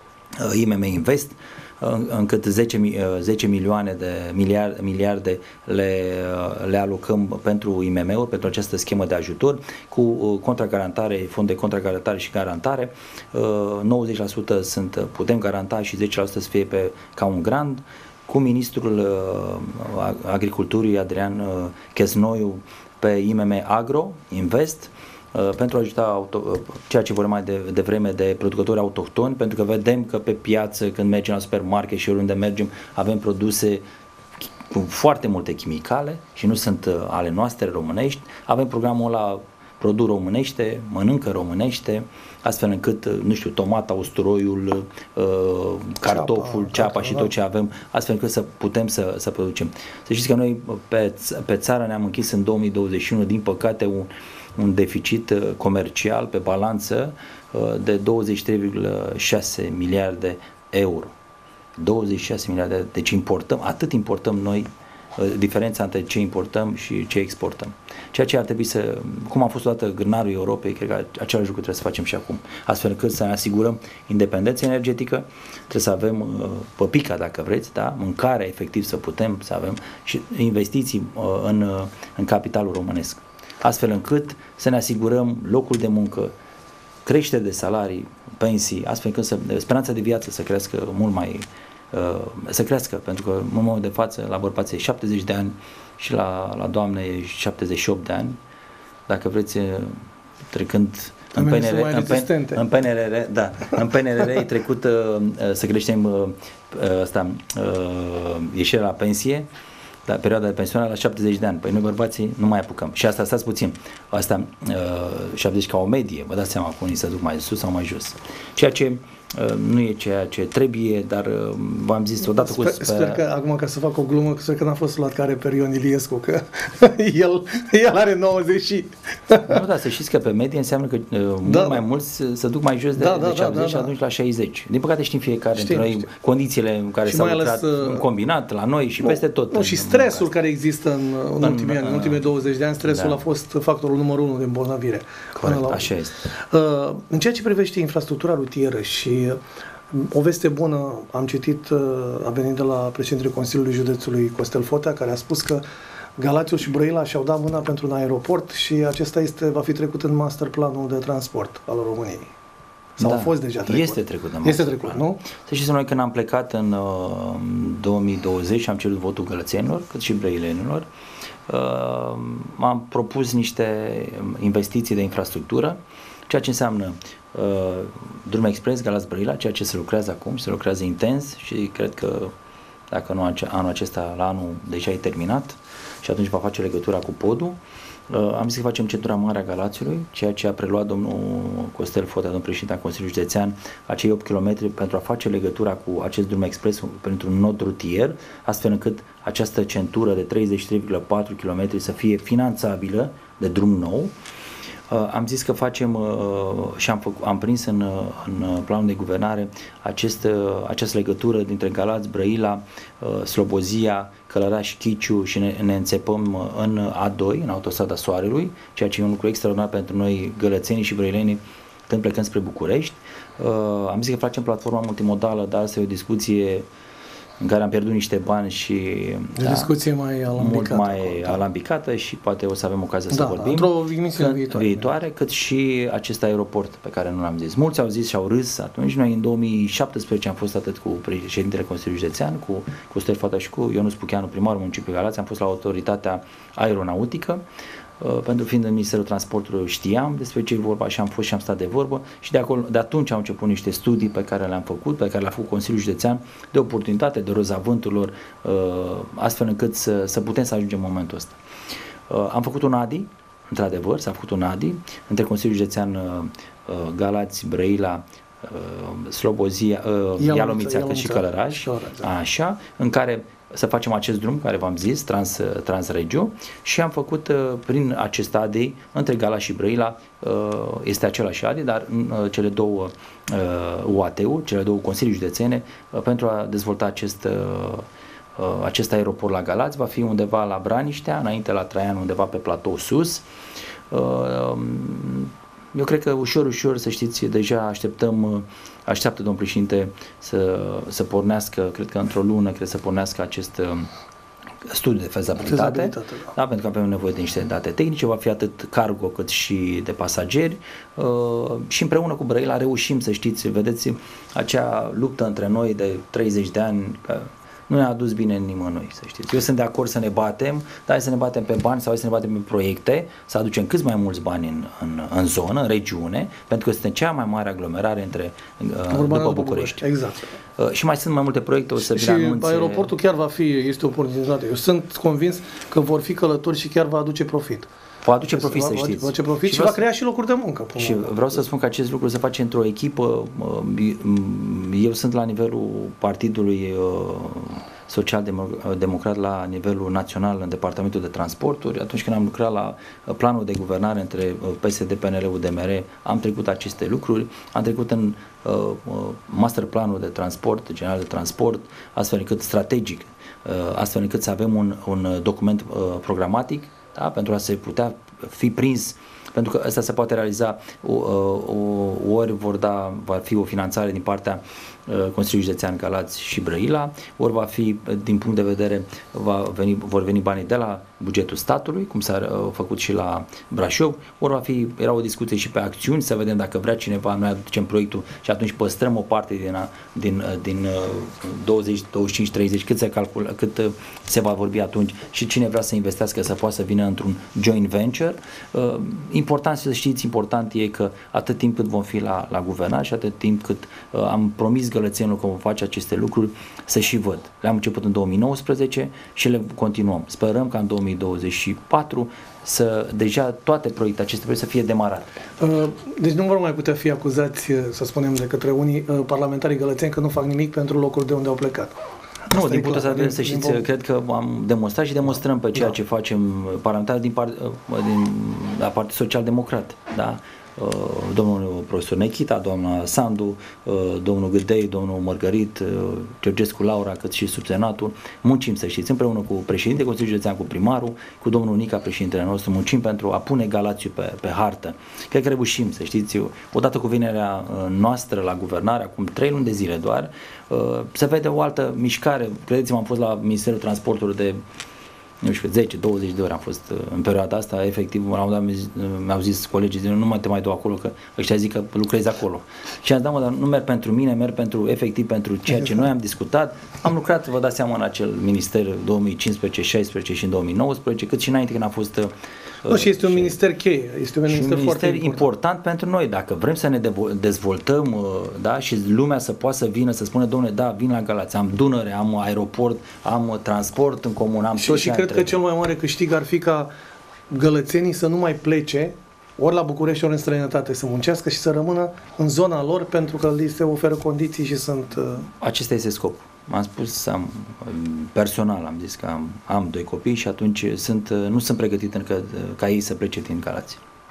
Speaker 2: I M M Invest, încât zece milioane de miliarde, miliarde le, le alocăm pentru I M M-uri, pentru această schemă de ajutor, cu contragarantare, fond de contragarantare și garantare. nouăzeci la sută sunt, putem garanta și zece la sută să fie pe, ca un grant. Cu ministrul uh, Agriculturii, Adrian uh, Chesnoiu, pe I M M Agro Invest, uh, pentru a ajuta auto, uh, ceea ce vorbim mai de, de vreme de producători autohtoni, pentru că vedem că pe piață, când mergem la supermarket și oriunde mergem, avem produse cu foarte multe chimicale și nu sunt uh, ale noastre românești. Avem programul ăla Produs românește, mănâncă românește, astfel încât, nu știu, tomata, usturoiul, cartoful, ceapa, ceapa și tot ce avem, astfel încât să putem să, să producem. Să știți că noi pe, pe țară ne-am închis în două mii douăzeci și unu, din păcate, un, un deficit comercial pe balanță de douăzeci și trei virgulă șase miliarde euro. douăzeci și șase miliarde, deci importăm, atât importăm noi, diferența între ce importăm și ce exportăm. Ceea ce ar trebui să, cum a fost odată grânarul Europei, cred că același lucru trebuie să facem și acum, astfel încât să ne asigurăm independența energetică, trebuie să avem uh, păpica, dacă vreți, da? Mâncare efectiv să putem să avem și investiții uh, în, uh, în capitalul românesc, astfel încât să ne asigurăm locul de muncă, creștere de salarii, pensii, astfel încât să, speranța de viață să crească mult mai să crească, pentru că în momentul de față la bărbați e șaptezeci de ani și la, la doamne e șaptezeci și opt de ani, dacă vreți, trecând în P N R, în, P, în P N R, da, în P N R e trecut uh, să creștem uh, asta, uh, ieșirea la pensie, la perioada de pensionare la șaptezeci de ani. Păi noi bărbații nu mai apucăm. Și asta, stați puțin, asta uh, șaptezeci ca o medie, vă dați seama că unii se duc mai sus sau mai jos. Ceea ce uh, nu e ceea ce trebuie, dar uh, v-am zis odată
Speaker 1: sper,
Speaker 2: cu...
Speaker 1: Sper că, acum ca să fac o glumă, sper că n-a fost luat care pe Ion Iliescu, că el, el are nouăzeci și...
Speaker 2: Nu, da, să știți că pe medie înseamnă că uh, da, mult mai mulți se, se duc mai jos de,
Speaker 1: da,
Speaker 2: de
Speaker 1: da,
Speaker 2: șaptezeci
Speaker 1: da,
Speaker 2: și
Speaker 1: da,
Speaker 2: atunci la șaizeci. Din păcate știm fiecare
Speaker 1: știm,
Speaker 2: dintre noi
Speaker 1: știm.
Speaker 2: condițiile în care
Speaker 1: și
Speaker 2: s-au lucrat
Speaker 1: ales,
Speaker 2: în combinat, la noi și
Speaker 1: nu,
Speaker 2: peste tot.
Speaker 1: Nu, și stresul care există în, în, în ultimii ani, în ultimii douăzeci de ani, stresul
Speaker 2: da.
Speaker 1: a fost factorul numărul unu de îmbolnăvire.
Speaker 2: Corect, așa este.
Speaker 1: Uh, în ceea ce privește infrastructura rutieră și o veste bună, am citit, uh, a venit de la președintele Consiliului Județului Costel Fotea, care a spus că Galațiul și Brăila și-au dat mâna pentru un aeroport și acesta este, va fi trecut în master planul de transport al României. Sau
Speaker 2: da,
Speaker 1: a fost deja trecut?
Speaker 2: Este trecut.
Speaker 1: Este trecut, plan. Nu?
Speaker 2: Să știți, noi când am plecat în uh, două mii douăzeci și am cerut votul gălățenilor, cât și brăilenilor, uh, am propus niște investiții de infrastructură, ceea ce înseamnă uh, drum expres Galați-Brăila, ceea ce se lucrează acum și se lucrează intens și cred că dacă nu anul acesta, la anul deja e terminat și atunci va face legătura cu podul. Uh, am zis că facem centura mare a Galațiului, ceea ce a preluat domnul Costel Fotea, domnul președinte al Consiliului Județean, acei opt kilometri pentru a face legătura cu acest drum expres pentru un nod rutier, astfel încât această centură de treizeci și trei virgulă patru kilometri să fie finanțabilă de drum nou. Uh, am zis că facem uh, și am, făc, am prins în, în planul de guvernare acest, uh, această legătură dintre Galați, Brăila, uh, Slobozia, Călăraș, Chiciu și ne, ne înțepăm în A doi, în autostrada Soarelui, ceea ce e un lucru extraordinar pentru noi gălățenii și brăilenii când plecăm spre București. Uh, am zis că facem platforma multimodală, dar asta e o discuție în care am pierdut niște bani și
Speaker 1: de da, discuție mai alambicată,
Speaker 2: mult mai da. alambicată și poate o să avem ocazia
Speaker 1: da,
Speaker 2: să vorbim
Speaker 1: într-o emisiune viitoare,
Speaker 2: viitoare, cât și acest aeroport pe care nu l-am zis. Mulți au zis și au râs atunci. Noi în două mii șaptesprezece am fost atât cu președintele Consiliului Județean, cu Costel Fata și cu Ionuț Pucheanu, primarul municipiului Galați, am fost la autoritatea aeronautică. Pentru fiind în Ministerul Transportului știam despre ce e vorba și am fost și am stat de vorbă și de, acolo, de atunci au început niște studii pe care le-am făcut, pe care le-a făcut Consiliul Județean de oportunitate, de roza vânturilor, astfel încât să, să putem să ajungem în momentul ăsta. Am făcut un A D I, într-adevăr, s-a făcut un A D I între Consiliul Județean Galați, Brăila, Slobozia, Ialomița, cât și Călăraș, așa, în care să facem acest drum care v-am zis, Trans, Transregio, și am făcut prin acest A D I între Galați și Brăila, este același A D I, dar cele două U A T-uri, cele două Consilii Județene, pentru a dezvolta acest, acest aeroport la Galați, va fi undeva la Braniștea, înainte la Traian, undeva pe platou sus. Eu cred că ușor, ușor, să știți, deja așteptăm, așteaptă domnul președinte să, să pornească, cred că într-o lună, cred să pornească acest studiu de fezabilitate, fezabilitate da. Da, pentru că avem nevoie de niște date tehnice, va fi atât cargo cât și de pasageri uh, și împreună cu Brăila reușim, să știți, vedeți, acea luptă între noi de treizeci de ani, că nu ne-a adus bine nimănui, să știți. Eu sunt de acord să ne batem, dar să ne batem pe bani sau să ne batem pe proiecte, să aducem cât mai mulți bani în, în, în zonă, în regiune, pentru că suntem cea mai mare aglomerare între după București.
Speaker 1: București. Exact.
Speaker 2: Uh, și mai sunt mai multe proiecte, o să vi le anunțe.
Speaker 1: Și aeroportul chiar va fi, este o oportunitate. Eu sunt convins că vor fi călători și chiar va aduce profit.
Speaker 2: Va aduce profit, să știți.
Speaker 1: Va aduce profit și, și va crea și locuri de muncă.
Speaker 2: Și vreau să spun că acest lucru se face într-o echipă. Eu sunt la nivelul partidului social-democrat la nivelul național în Departamentul de Transporturi. Atunci când am lucrat la planul de guvernare între P S D, P N L-U, D M R, am trecut aceste lucruri, am trecut în uh, master planul de transport, general de transport, astfel încât strategic, uh, astfel încât să avem un, un document uh, programatic, da, pentru a se putea fi prins, pentru că asta se poate realiza o, o, ori vor da, va fi o finanțare din partea Consiliului Județean Galați și Brăila, ori va fi, din punct de vedere, va veni, vor veni banii de la bugetul statului, cum s-a uh, făcut și la Brașov, ori va fi, era o discuție și pe acțiuni, să vedem dacă vrea cineva, noi aducem proiectul și atunci păstrăm o parte din, a, din, din uh, douăzeci, douăzeci și cinci, treizeci, cât se calculă, cât uh, se va vorbi atunci și cine vrea să investească să poată să vină într-un joint venture. Uh, important să știți, important e că atât timp cât vom fi la, la guvernare și atât timp cât uh, am promis gălățenilor că vom face aceste lucruri, să și văd. Le-am început în două mii nouăsprezece și le continuăm. Sperăm ca în două mii douăzeci și patru să deja toate proiectele aceste proiecte să fie demarate.
Speaker 1: Deci nu vor mai putea fi acuzați, să spunem, de către unii parlamentarii gălățeni că nu fac nimic pentru locul de unde au plecat.
Speaker 2: Nu, asta din punctul ăsta de vedere, să știți, din cred că am demonstrat și demonstrăm pe ceea da. ce facem parlamentarii din, part, din la Partidul Social Democrat, da? Domnul profesor Nechita, doamna Sandu, domnul Gâdei, domnul Mărgărit, Georgescu Laura, cât și subsenatul, muncim, să știți, împreună cu președintele Consiliului Județean, cu primarul, cu domnul Nica, președintele nostru, muncim pentru a pune Galațiu pe, pe hartă. Cred că reușim, să știți, odată cu vinerea noastră la guvernare, acum trei luni de zile doar, se vede o altă mișcare. Credeți-mă, am fost la Ministerul Transportului de nu știu, zece douăzeci de ori am fost în perioada asta, efectiv, la un moment dat mi-au zis colegii, nu mă te mai dau acolo, că ăștia zic că lucrezi acolo. Și am zis, da, mă, dar nu merg pentru mine, merg pentru, efectiv, pentru ceea ce noi am discutat. Am lucrat, vă dați seama, în acel minister două mii cincisprezece, șaisprezece și în două mii nouăsprezece, cât și înainte când a fost...
Speaker 1: Nu, și este un minister cheie, este un minister,
Speaker 2: un
Speaker 1: foarte
Speaker 2: minister important. important pentru noi. Dacă vrem să ne dezvoltăm, da, și lumea să poată să vină, să spună, domnule, da, vin la Galați, am Dunăre, am aeroport, am transport în comun, am
Speaker 1: și,
Speaker 2: tot
Speaker 1: și cred că cel mai mare câștig ar fi ca gălățenii să nu mai plece ori la București, ori în străinătate, să muncească și să rămână în zona lor, pentru că li se oferă condiții și sunt...
Speaker 2: Acesta este scopul. M-am spus, am, personal am zis că am, am doi copii și atunci sunt, nu sunt pregătit încă ca ei să plece din Galați.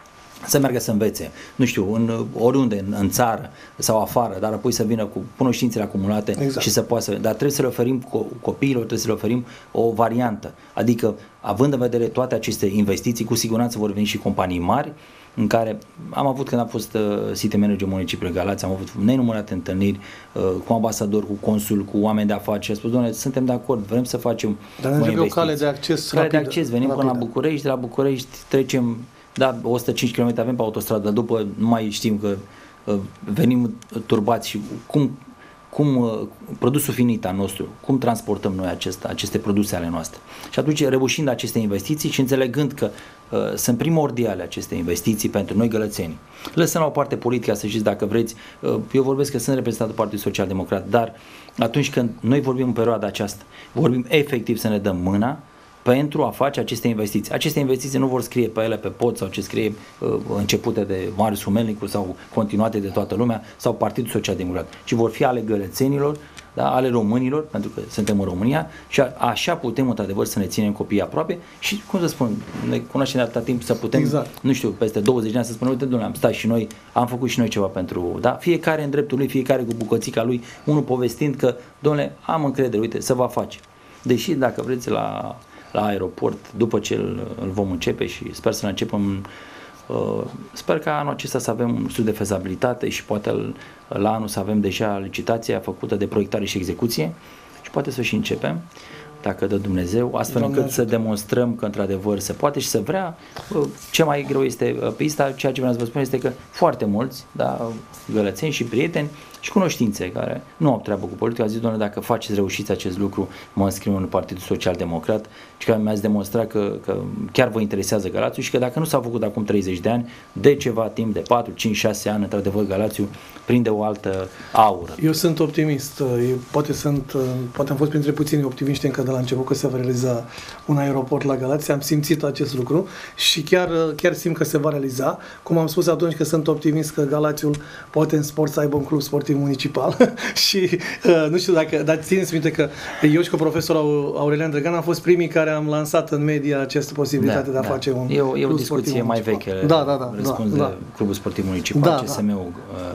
Speaker 2: să meargă să învețe, nu știu, în, oriunde, în, în țară sau afară, dar apoi să vină cu cunoștințele acumulate exact. Și să poată să... Dar trebuie să le oferim co- copiilor, trebuie să le oferim o variantă. Adică, având în vedere toate aceste investiții, cu siguranță vor veni și companii mari, în care am avut, când am fost uh, city manager municipiului Galați, am avut nenumărate întâlniri uh, cu ambasadori, cu consul, cu oameni de afaceri. Spus, doamne, suntem de acord, vrem să facem
Speaker 1: Dar ne o cale de acces
Speaker 2: cale
Speaker 1: rapidă,
Speaker 2: de acces, venim
Speaker 1: rapidă.
Speaker 2: până la București, de la București trecem, da, o sută cinci kilometri avem pe autostradă, dar după nu mai știm că uh, venim turbați și cum, cum uh, produsul finit al nostru, cum transportăm noi acest, aceste produse ale noastre. Și atunci, reușind aceste investiții și înțelegând că uh, sunt primordiale aceste investiții pentru noi gălățeni, lăsăm la o parte politica, să știți, dacă vreți, uh, eu vorbesc că sunt reprezentantul Partidului Social Democrat, dar atunci când noi vorbim în perioada aceasta, vorbim efectiv să ne dăm mâna pentru a face aceste investiții. Aceste investiții nu vor scrie pe ele pe pod sau ce scrie uh, începute de Marius Humelnicu sau continuate de toată lumea sau Partidul Social Democrat, ci vor fi ale gălățenilor, da, ale românilor, pentru că suntem în România și a, așa putem într-adevăr să ne ținem copiii aproape și, cum să spun, ne cunoaștem de atâta timp să putem, exact. Nu știu, peste douăzeci de ani să spunem, uite, domnule, am stat și noi, am făcut și noi ceva pentru, da, fiecare în dreptul lui, fiecare cu bucățica lui, unul povestind că, domnule, am încredere, uite, să va face. Deși, dacă vreți, la la aeroport, după ce îl, îl vom începe și sper să ne începem, uh, sper ca anul acesta să avem un studiu de fezabilitate și poate l, la anul să avem deja licitația făcută de proiectare și execuție și poate să și începem, dacă dă Dumnezeu, astfel încât să demonstrăm că într-adevăr se poate și să vrea. Ce mai greu este pista, ceea ce vreau să vă spun este că foarte mulți, da, gălățeni și prieteni și cunoștințe care nu au treabă cu politica, au zis, doamne, dacă faceți, reușiți acest lucru, mă înscriu în Partidul Social Democrat și că mi-ați demonstrat că, că chiar vă interesează Galațiu și că dacă nu s-a făcut acum treizeci de ani, de ceva timp, de patru, cinci, șase ani, într-adevăr, Galațiu prinde o altă aură.
Speaker 1: Eu sunt optimist. Eu, poate, sunt, poate am fost printre puțini optimiști încă de la început că se va realiza un aeroport la Galați. Am simțit acest lucru și chiar, chiar simt că se va realiza. Cum am spus atunci că sunt optimist că Galațiul poate în sport să aibă un club sportiv municipal și uh, nu știu dacă, dar țineți minte că eu și cu profesorul Aurelian Drăgan am fost primii care am lansat în media această posibilitate
Speaker 2: da,
Speaker 1: de a
Speaker 2: da.
Speaker 1: face un
Speaker 2: e o, e
Speaker 1: club
Speaker 2: o discuție mai veche.
Speaker 1: Da, da, da.
Speaker 2: Răspuns
Speaker 1: da,
Speaker 2: de
Speaker 1: da.
Speaker 2: Clubul Sportiv Municipal,
Speaker 1: da,
Speaker 2: C S M-ul. Da.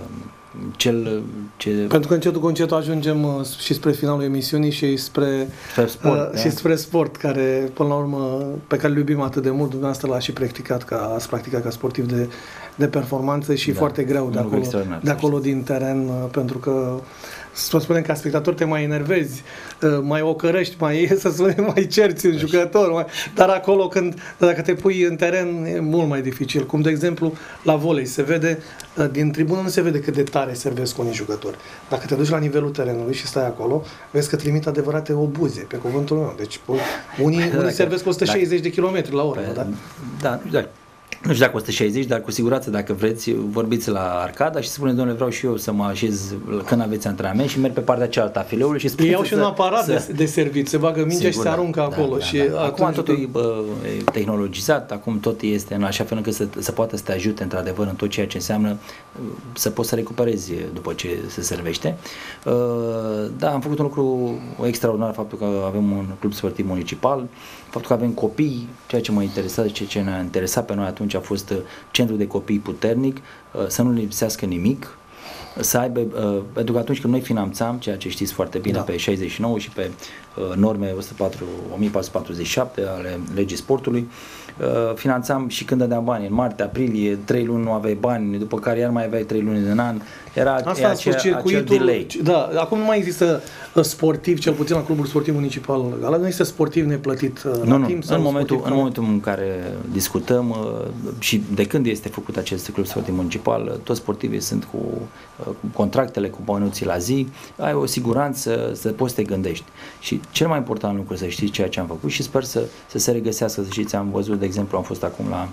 Speaker 2: Cel, ce...
Speaker 1: Pentru că încetul cu încetul ajungem uh, și spre finalul emisiunii și spre
Speaker 2: spre sport,
Speaker 1: uh,
Speaker 2: da?
Speaker 1: și spre sport, care până la urmă, pe care îl iubim atât de mult, dumneavoastră l-a și practicat ca, ați practicat ca sportiv de, de performanță și da, foarte greu de acolo, de acolo din teren, uh, pentru că să spunem ca spectator te mai enervezi, mai ocărăști, mai, să spunem, mai cerți un jucător, mai, dar acolo când, dacă te pui în teren e mult mai dificil. Cum de exemplu la volei se vede, din tribună nu se vede cât de tare servesc unii jucători. Dacă te duci la nivelul terenului și stai acolo, vezi că trimit adevărate obuze, pe cuvântul meu. Deci unii, unii dacă, servesc o sută șaizeci de kilometri la oră. Da,
Speaker 2: da, da. Nu știu dacă o sută șaizeci, dar cu siguranță dacă vreți, vorbiți la Arcada și spuneți, domnule, vreau și eu să mă așez când aveți antrenament și merg pe partea cealaltă a fileului și spuneți.
Speaker 1: Iau și un aparat să... de, de servit, se bagă mingea și se aruncă
Speaker 2: da,
Speaker 1: acolo.
Speaker 2: Da,
Speaker 1: și
Speaker 2: da. Acum totul
Speaker 1: că...
Speaker 2: e tehnologizat, acum tot este în așa fel încât să, să poată să te ajute într-adevăr în tot ceea ce înseamnă să poți să recuperezi după ce se servește. Da, am făcut un lucru extraordinar, faptul că avem un club sportiv municipal, faptul că avem copii, ceea ce mă interesează, ceea ce ne-a interesat pe noi atunci a fost centrul de copii puternic, să nu lipsească nimic, să aibă, pentru că atunci când noi finanțam, ceea ce știți foarte bine, da, pe șaizeci și nouă și pe norme o sută patru, o mie patru sute patruzeci și șapte ale legii sportului, finanțam și când dădeam bani, în martie, aprilie, trei luni nu aveai bani, după care iar mai aveai trei luni în an, era
Speaker 1: asta
Speaker 2: acea, acel delay.
Speaker 1: Da, acum nu mai există sportiv, cel puțin la Clubul Sportiv Municipal Galați, nu există sportiv neplătit
Speaker 2: nu,
Speaker 1: la timp?
Speaker 2: Nu, în momentul, în momentul în care discutăm și de când este făcut acest Club Sportiv Municipal, toți sportivii sunt cu, cu contractele, cu bănuții la zi, ai o siguranță să poți să te gândești. Și cel mai important lucru să știți ceea ce am făcut și sper să, să se regăsească, să știți, am văzut, de exemplu, am fost acum la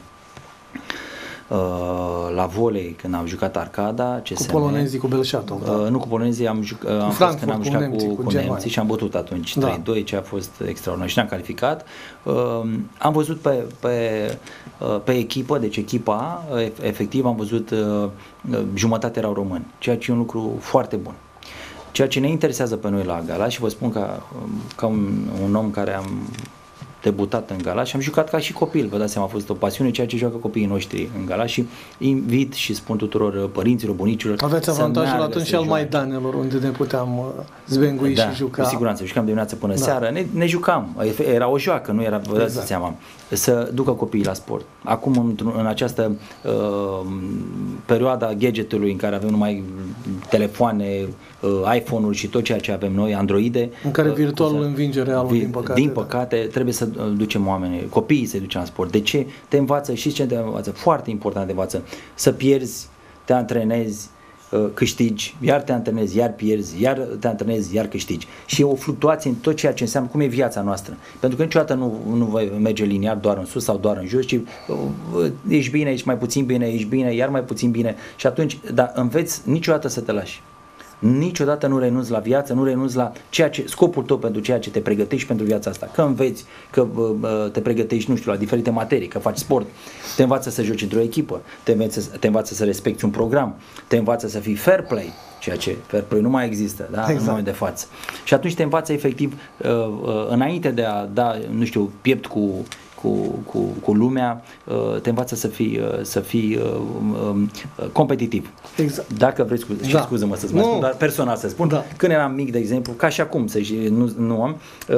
Speaker 2: Uh, la volei când am jucat Arcada, C S M,
Speaker 1: cu polonezii, cu Belșatov, da.
Speaker 2: uh, nu cu polonezii, am, juc, uh, am fost când am jucat cu, nemții, cu, cu nemții și am bătut atunci da. trei doi, ce a fost extraordinar și ne-am calificat. Uh, am văzut pe, pe, uh, pe echipă, deci echipa, uh, efectiv am văzut uh, jumătate erau români, ceea ce e un lucru foarte bun. Ceea ce ne interesează pe noi la Galați și vă spun ca, ca un, un om care am debutat în Galați și am jucat ca și copil, vă dați seama, a fost o pasiune ceea ce joacă copiii noștri în Galați și invit și spun tuturor părinților, bunicilor.
Speaker 1: Aveți avantajul atunci și al Maidanelor, unde ne puteam zbengui
Speaker 2: da,
Speaker 1: și juca.
Speaker 2: Cu siguranță, jucam dimineața până da. seara, ne, ne jucam, era o joacă, nu era, vă dați exact. seama, să ducă copiii la sport. Acum, în, în această uh, perioada gadgetului în care avem numai telefoane, uh, iPhone-uri și tot ceea ce avem noi, Androide,
Speaker 1: în care virtualul uh, învinge realul,
Speaker 2: vi,
Speaker 1: din păcate.
Speaker 2: Din păcate, da. trebuie să ducem oamenii, copiii să ducem la sport. De ce? Te învață, și ce te învață? Foarte important te învață. Să pierzi, te antrenezi, câștigi, iar te antrenezi, iar pierzi, iar te antrenezi, iar câștigi. Și e o fluctuație în tot ceea ce înseamnă cum e viața noastră. Pentru că niciodată nu, nu vei merge liniar doar în sus sau doar în jos, ci uh, ești bine, ești mai puțin bine, ești bine, iar mai puțin bine. Și atunci, dar înveți niciodată să te lași. Niciodată nu renunți la viață, nu renunți la ceea ce, scopul tău pentru ceea ce te pregătești pentru viața asta. Că înveți, că uh, te pregătești, nu știu, la diferite materii, că faci sport, te învață să joci într-o echipă, te învață, te învață să respecti un program, te învață să fii fair play, ceea ce fair play nu mai există, da? Exact. În moment de față. Și atunci te învață efectiv, uh, uh, înainte de a da, nu știu, piept cu Cu, cu, cu lumea, te învață să fii, să fii um, competitiv. Exact. Dacă vrei, scuze, da. și scuză-mă să-ți mai spun, dar personal să spun, da. Când eram mic, de exemplu, ca și acum, să nu, nu am,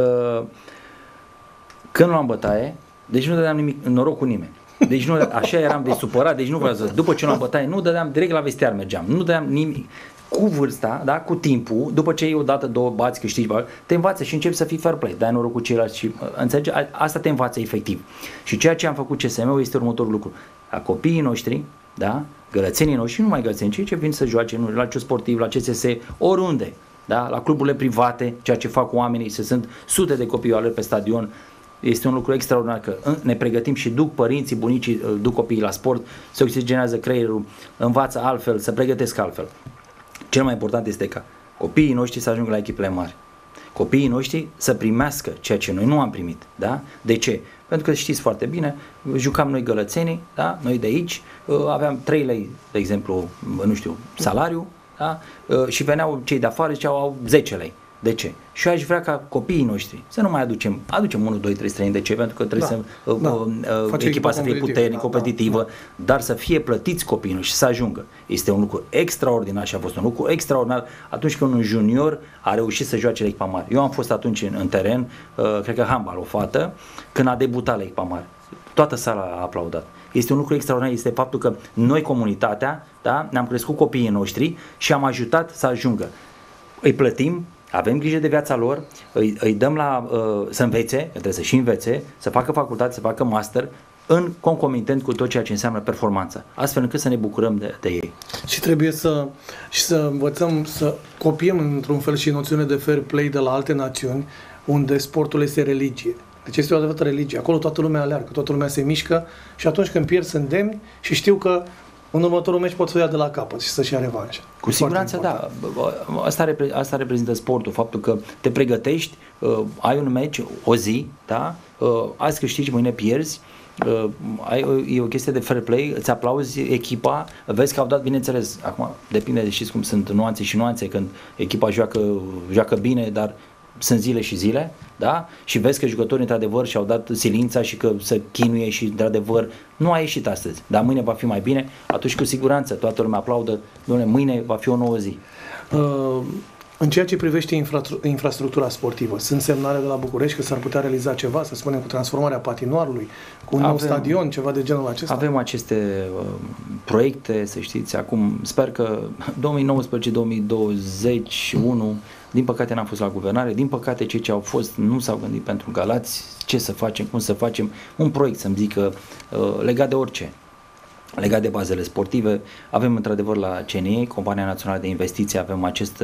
Speaker 2: când luam bătaie, deci nu dădeam nimic, noroc cu nimeni. Deci nu, așa eram de supărat, deci nu vreau să, după ce luam bătaie, nu dădeam, direct la vestiar mergeam, nu dădeam nimic. Cu vârsta, da, cu timpul, după ce iei o dată, două, bați, câștigi, te învață și începi să fii fair play, dai noroc cu ceilalți și înțelegi, asta te învață efectiv. Și ceea ce am făcut C S M-ul este următorul lucru. La copiii noștri, da, gălățenii noștri, nu numai gălățenii, cei ce vin să joace nu, la ce sportiv, la C S S, oriunde, da, la cluburile private, ceea ce fac oamenii, se sunt sute de copii alerg pe stadion. Este un lucru extraordinar că ne pregătim și duc părinții, bunicii, duc copiii la sport, se oxigenează creierul, învață altfel, se pregătesc altfel. Cel mai important este ca copiii noștri să ajungă la echipele mari. Copiii noștri să primească ceea ce noi nu am primit. Da? De ce? Pentru că știți foarte bine, jucam noi gălățenii, da? Noi de aici, aveam trei lei, de exemplu, nu știu, salariu, da? Și veneau cei de afară și ziceau, au zece lei. De ce? Și eu aș vrea ca copiii noștri să nu mai aducem, aducem unu, doi, trei străini, de ce? Pentru că trebuie da, să da. Uh, uh, echipa să fie puternică, competitivă, da, da. Dar să fie plătiți copiii noștri și să ajungă. Este un lucru extraordinar și a fost un lucru extraordinar atunci când un junior a reușit să joace la echipa mare. Eu am fost atunci în, în teren, uh, cred că handbal, o fată, când a debutat la echipa mare. Toată sala a aplaudat. Este un lucru extraordinar, este faptul că noi, comunitatea, da, ne-am crescut copiii noștri și am ajutat să ajungă. Îi plătim, avem grijă de viața lor, îi, îi dăm la uh, să învețe, trebuie să și învețe, să facă facultate, să facă master, în concomitent cu tot ceea ce înseamnă performanță, astfel încât să ne bucurăm de, de ei.
Speaker 1: Și trebuie să, și să învățăm să copiem într-un fel și noțiune de fair play de la alte națiuni, unde sportul este religie. Deci este o adevărată religie. Acolo toată lumea aleargă, toată lumea se mișcă și atunci când pierd sunt demni și știu că în următorul meci pot să o ia de la capăt și să-și ia revanșa.
Speaker 2: Cu siguranță, da. Asta, repre- asta reprezintă sportul, faptul că te pregătești, uh, ai un meci, o zi, da? Uh, azi câștigi, mâine pierzi, uh, ai, e o chestie de fair play, îți aplauzi echipa, vezi că au dat, bineînțeles, acum depinde, știți cum sunt nuanțe și nuanțe, când echipa joacă, joacă bine, dar sunt zile și zile, da? Și vezi că jucătorii într-adevăr și-au dat silința și că se chinuie și într-adevăr nu a ieșit astăzi, dar mâine va fi mai bine, atunci cu siguranță toată lumea aplaudă, mâine va fi o nouă zi.
Speaker 1: Uh, în ceea ce privește infra- infrastructura sportivă, sunt semnale de la București că s-ar putea realiza ceva, să spunem, cu transformarea patinoarului, cu un avem, nou stadion, ceva de genul acesta?
Speaker 2: Avem aceste uh, proiecte, să știți, acum sper că două mii nouăsprezece două mii douăzeci și unu, din păcate n-am fost la guvernare, din păcate cei ce au fost nu s-au gândit pentru Galați, ce să facem, cum să facem, un proiect să-mi zică uh, legat de orice, legat de bazele sportive. Avem într-adevăr la C N I, Compania Națională de Investiții, avem acest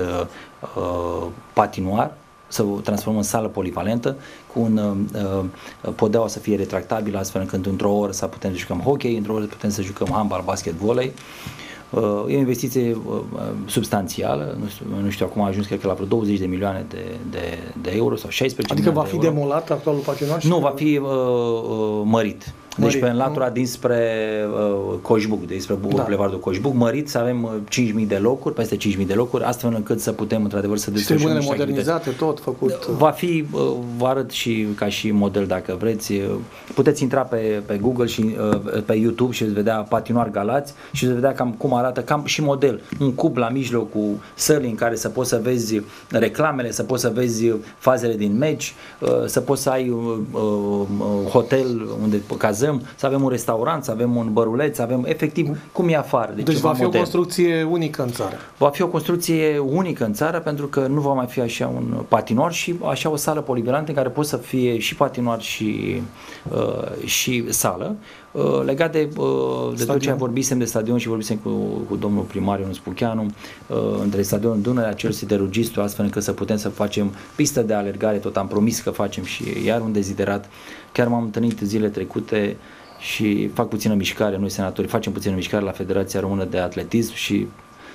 Speaker 2: uh, patinoar, să o transformăm în sală polivalentă, cu un uh, podeaua să fie retractabilă, astfel încât într-o oră să putem să jucăm hockey, într-o oră putem să jucăm handbal, basket, volei. Uh, e o investiție uh, substanțială, nu știu, nu știu, acum a ajuns cred că la vreo douăzeci de milioane de, de, de euro sau șaisprezece
Speaker 1: Adică
Speaker 2: milioane
Speaker 1: va fi
Speaker 2: de euro.
Speaker 1: demolat actualul patinoar?
Speaker 2: Nu, va fi uh, uh, mărit. Deci pe în latura dinspre uh, Coșbuc, dinspre da. Bulevardul Coșbuc, mărit să avem cinci mii de locuri, peste cinci mii de locuri, astfel încât să putem într-adevăr să desfășurăm
Speaker 1: niște modernizate, tot făcut.
Speaker 2: Va fi, uh, vă arăt și ca și model dacă vreți. Puteți intra pe, pe Google și uh, pe YouTube și veți vedea patinoar Galați și veți vedea cam cum arată, cam și model. Un cub la mijloc cu săli în care să poți să vezi reclamele, să poți să vezi fazele din meci, uh, să poți să ai uh, uh, hotel unde cazăm, să avem un restaurant, să avem un băruleț, să avem efectiv cum e afară.
Speaker 1: Deci, deci va fi modern. O construcție unică în țară.
Speaker 2: Va fi o construcție unică în țară pentru că nu va mai fi așa un patinoar și așa o sală polivalentă în care poți să fie și patinoar și, uh, și sală. Uh, legat de, uh, de tot ce vorbisem de stadion și vorbisem cu, cu domnul primar Ionus Pucheanu, uh, între stadionul Dunărea, Chelsea de Rugistru, astfel încât să putem să facem pistă de alergare, tot am promis că facem și iar un deziderat. Chiar m-am întâlnit zile trecute și fac puțină mișcare, noi senatorii facem puțină mișcare la Federația Română de Atletism și,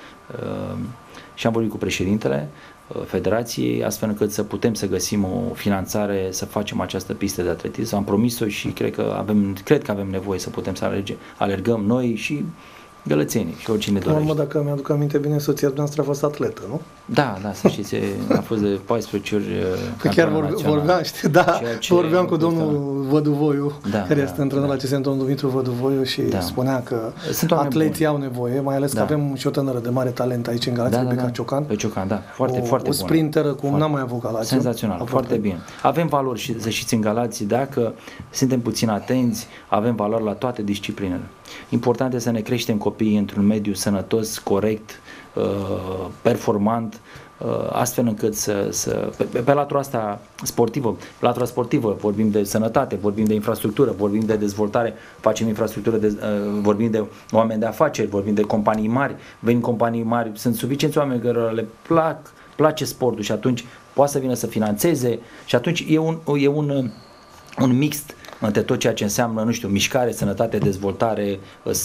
Speaker 2: uh, și am vorbit cu președintele Federației, astfel încât să putem să găsim o finanțare să facem această pistă de atletism. Am promis-o și cred că avem, cred că avem nevoie să putem să alerge, alergăm noi și gălățenii și oricine dorește.
Speaker 1: Urmă, dacă mi-aduc aminte bine, soția noastră a fost atletă, nu?
Speaker 2: Da, da, să știți, a fost de paisprezece ori
Speaker 1: chiar vorbe, vorbeam, știi, da, vorbeam cu domnul Văduvoiu, da, care da, este antrenor da. la C S M, domnul Dumitru Văduvoiu și da. spunea că atleții au nevoie, mai ales da. că avem și o tânără de mare talent aici în Galați, da, Rebecca da, da. Ciocan.
Speaker 2: Pe Ciocan, da, foarte,
Speaker 1: o,
Speaker 2: foarte
Speaker 1: o sprinteră cum foarte, n-am mai avut Galați.
Speaker 2: Senzațional, foarte bine. Avem valori și să știți în Galați, dacă suntem puțin atenți, avem valori la toate disciplinele. Important este să ne creștem copiii într-un mediu sănătos, corect, performant, astfel încât să, să pe, pe latura asta sportivă, pe latura sportivă vorbim de sănătate, vorbim de infrastructură, vorbim de dezvoltare, facem infrastructură, de, vorbim de oameni de afaceri, vorbim de companii mari, venim companii mari, sunt suficienți oameni care le plac, place sportul și atunci poate să vină să finanțeze și atunci e un, e un, un mixt între tot ceea ce înseamnă, nu știu, mișcare, sănătate, dezvoltare,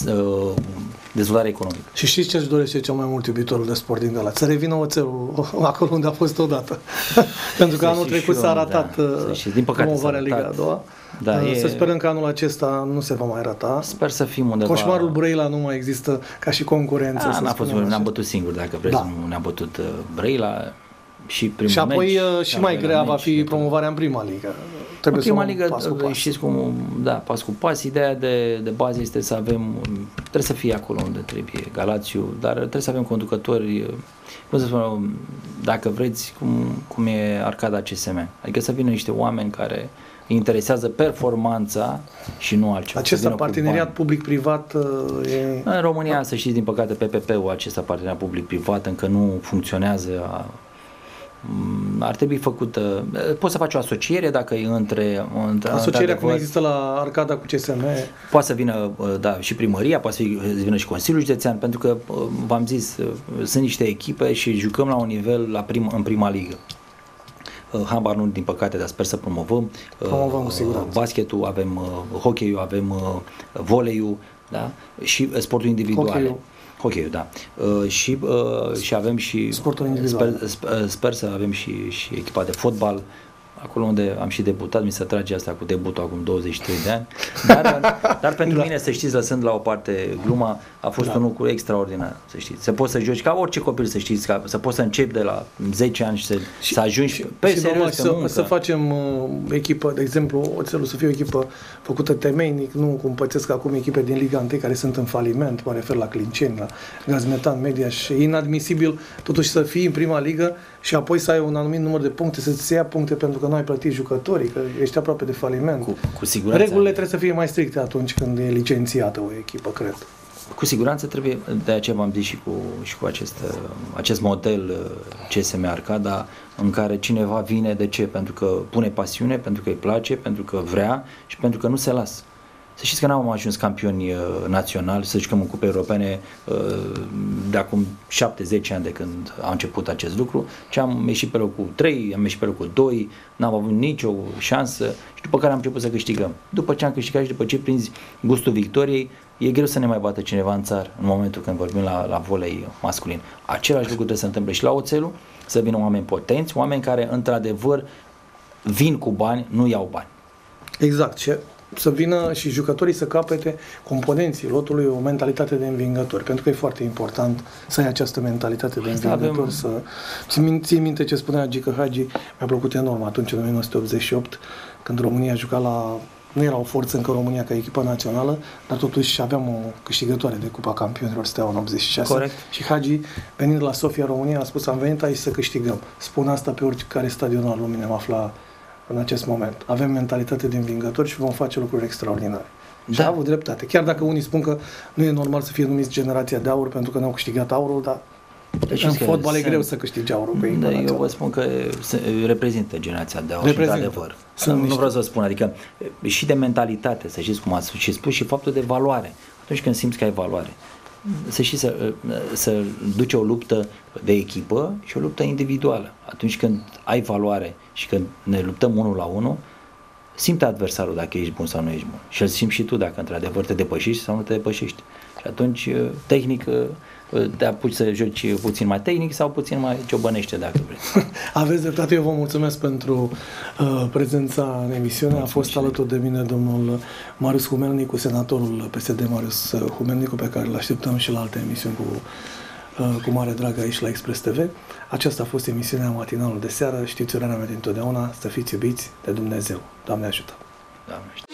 Speaker 2: dezvoltare economică.
Speaker 1: Și știți ce își dorește cel mai mult iubitorul de sport din Galați? Să revină oțelul acolo unde a fost odată. Pentru că anul trecut s-a ratat promovarea Liga a doua. Da, să e... sperăm că anul acesta nu se va mai rata.
Speaker 2: Sper să fim undeva...
Speaker 1: Coșmarul Brăila nu mai există ca și concurență.
Speaker 2: A, n-a fost, ne-am bătut singur, dacă vreți, da. nu ne-am bătut Brăila. Și,
Speaker 1: și apoi meci, și mai grea va fi promovarea în prima ligă.
Speaker 2: Trebuie în prima ligă, pas cu pas. Știți cum, da, pas cu pas. Ideea de, de bază este să avem, trebuie să fie acolo unde trebuie, Galațiu, dar trebuie să avem conducători, cum să spun, dacă vreți, cum, cum e Arcada C S M. Adică să vină niște oameni care interesează performanța și nu altceva.
Speaker 1: Acesta parteneriat public-privat e...
Speaker 2: În România, să știți, din păcate, P P P-ul, acesta parteneriat public-privat încă nu funcționează. Ar trebui făcută, poți să faci o asociere dacă e între... între
Speaker 1: Asocierea cum există la Arcada cu C S M.
Speaker 2: Poate să vină, da, și primăria, poate să vină și Consiliul Județean, pentru că, v-am zis, sunt niște echipe și jucăm la un nivel la prim, în prima ligă. Handbal nu, din păcate, dar sper să promovăm.
Speaker 1: Promovăm, sigur.
Speaker 2: Basketul, avem hockey-ul, avem voleiul, da? Și sportul individual.
Speaker 1: Hockey-ul.
Speaker 2: Hockey, da. Uh, și, uh, și avem și
Speaker 1: sportul individual.
Speaker 2: Sper, sper, sper să avem și, și echipa de fotbal, acolo unde am și debutat, mi se trage asta cu debutul acum douăzeci și trei de ani. Dar, dar pentru da. mine, să știți, lăsând la o parte gluma, a fost da. un lucru extraordinar, să știți. Să poți să joci ca orice copil, să știți, ca, să poți să începi de la zece ani și să, și, să ajungi și, pe și serios,
Speaker 1: să, să facem uh, echipă, de exemplu, oțelul să fie o echipă făcută temeinic, nu cum pățesc acum echipe din Liga unu care sunt în faliment, mă refer la Clinceni, la Gazmetan, Media, și e inadmisibil totuși să fii în prima ligă și apoi să ai un anumit număr de puncte, să-ți ia puncte pentru că nu ai plătit jucătorii, că ești aproape de faliment.
Speaker 2: Cu, cu siguranță.
Speaker 1: Regulile trebuie să fie mai stricte atunci când e licențiată o echipă, cred.
Speaker 2: Cu siguranță trebuie, de aceea v-am zis și cu, și cu acest, acest model C S M Arcada, în care cineva vine, de ce? Pentru că pune pasiune, pentru că îi place, pentru că vrea și pentru că nu se lasă. Să știți că n-am ajuns campioni uh, naționali, să zicem în cupe europene uh, de acum șapte zece ani de când a început acest lucru, ci am ieșit pe locul trei, am ieșit pe locul doi, n-am avut nicio șansă și după care am început să câștigăm. După ce am câștigat și după ce prinzi gustul victoriei, e greu să ne mai bată cineva în țară în momentul când vorbim la, la volei masculin. Același lucru trebuie să se întâmple și la oțelul, să vină oameni potenți, oameni care într-adevăr vin cu bani, nu iau bani.
Speaker 1: Exact. Ce să vină și jucătorii să capete componenții lotului o mentalitate de învingători, pentru că e foarte important să ai această mentalitate de învingători. Avem... Să... Ții minte ce spunea Gică Hagi, mi-a plăcut enorm atunci, în nouăsprezece optzeci și opt, când România juca la... Nu era o forță încă România ca echipă națională, dar totuși aveam o câștigătoare de Cupa Campionilor, Steaua în optzeci și șase. Corect. Și Hagi, venind la Sofia, România, a spus, am venit aici să câștigăm. Spun asta pe oricare stadion al lumii ne afla în acest moment. Avem mentalitate de învingători și vom face lucruri extraordinare. Da. Și a avut dreptate. Chiar dacă unii spun că nu e normal să fie numiți generația de aur pentru că n-au câștigat aurul, dar deci în fotbal e greu să câștigi aurul pe
Speaker 2: da, eu vă spun că se reprezintă generația de aur și de adevăr. Nu, nu vreau să vă spun, adică și de mentalitate, să știți cum ați și spus, și faptul de valoare. Atunci când simți că ai valoare, să știi să, să duci o luptă de echipă și o luptă individuală. Atunci când ai valoare și când ne luptăm unul la unul, simte adversarul dacă ești bun sau nu ești bun. Și îl simți și tu dacă într-adevăr te depășești sau nu te depășești. Și atunci, tehnic, te apuci să joci puțin mai tehnic sau puțin mai ciobănește, dacă vrei.
Speaker 1: Aveți dreptate, eu vă mulțumesc pentru uh, prezența în emisiune. A fost alături de mine domnul Marius Humelnicu, senatorul P S D Marius Humelnicu, pe care îl așteptăm și la alte emisiuni cu, uh, cu mare drag aici la Express T V. Aceasta a fost emisiunea Matinalul de seară. Știți, urarea mea dintotdeauna, să fiți iubiți de Dumnezeu. Doamne ajută!
Speaker 2: Doamne ajută!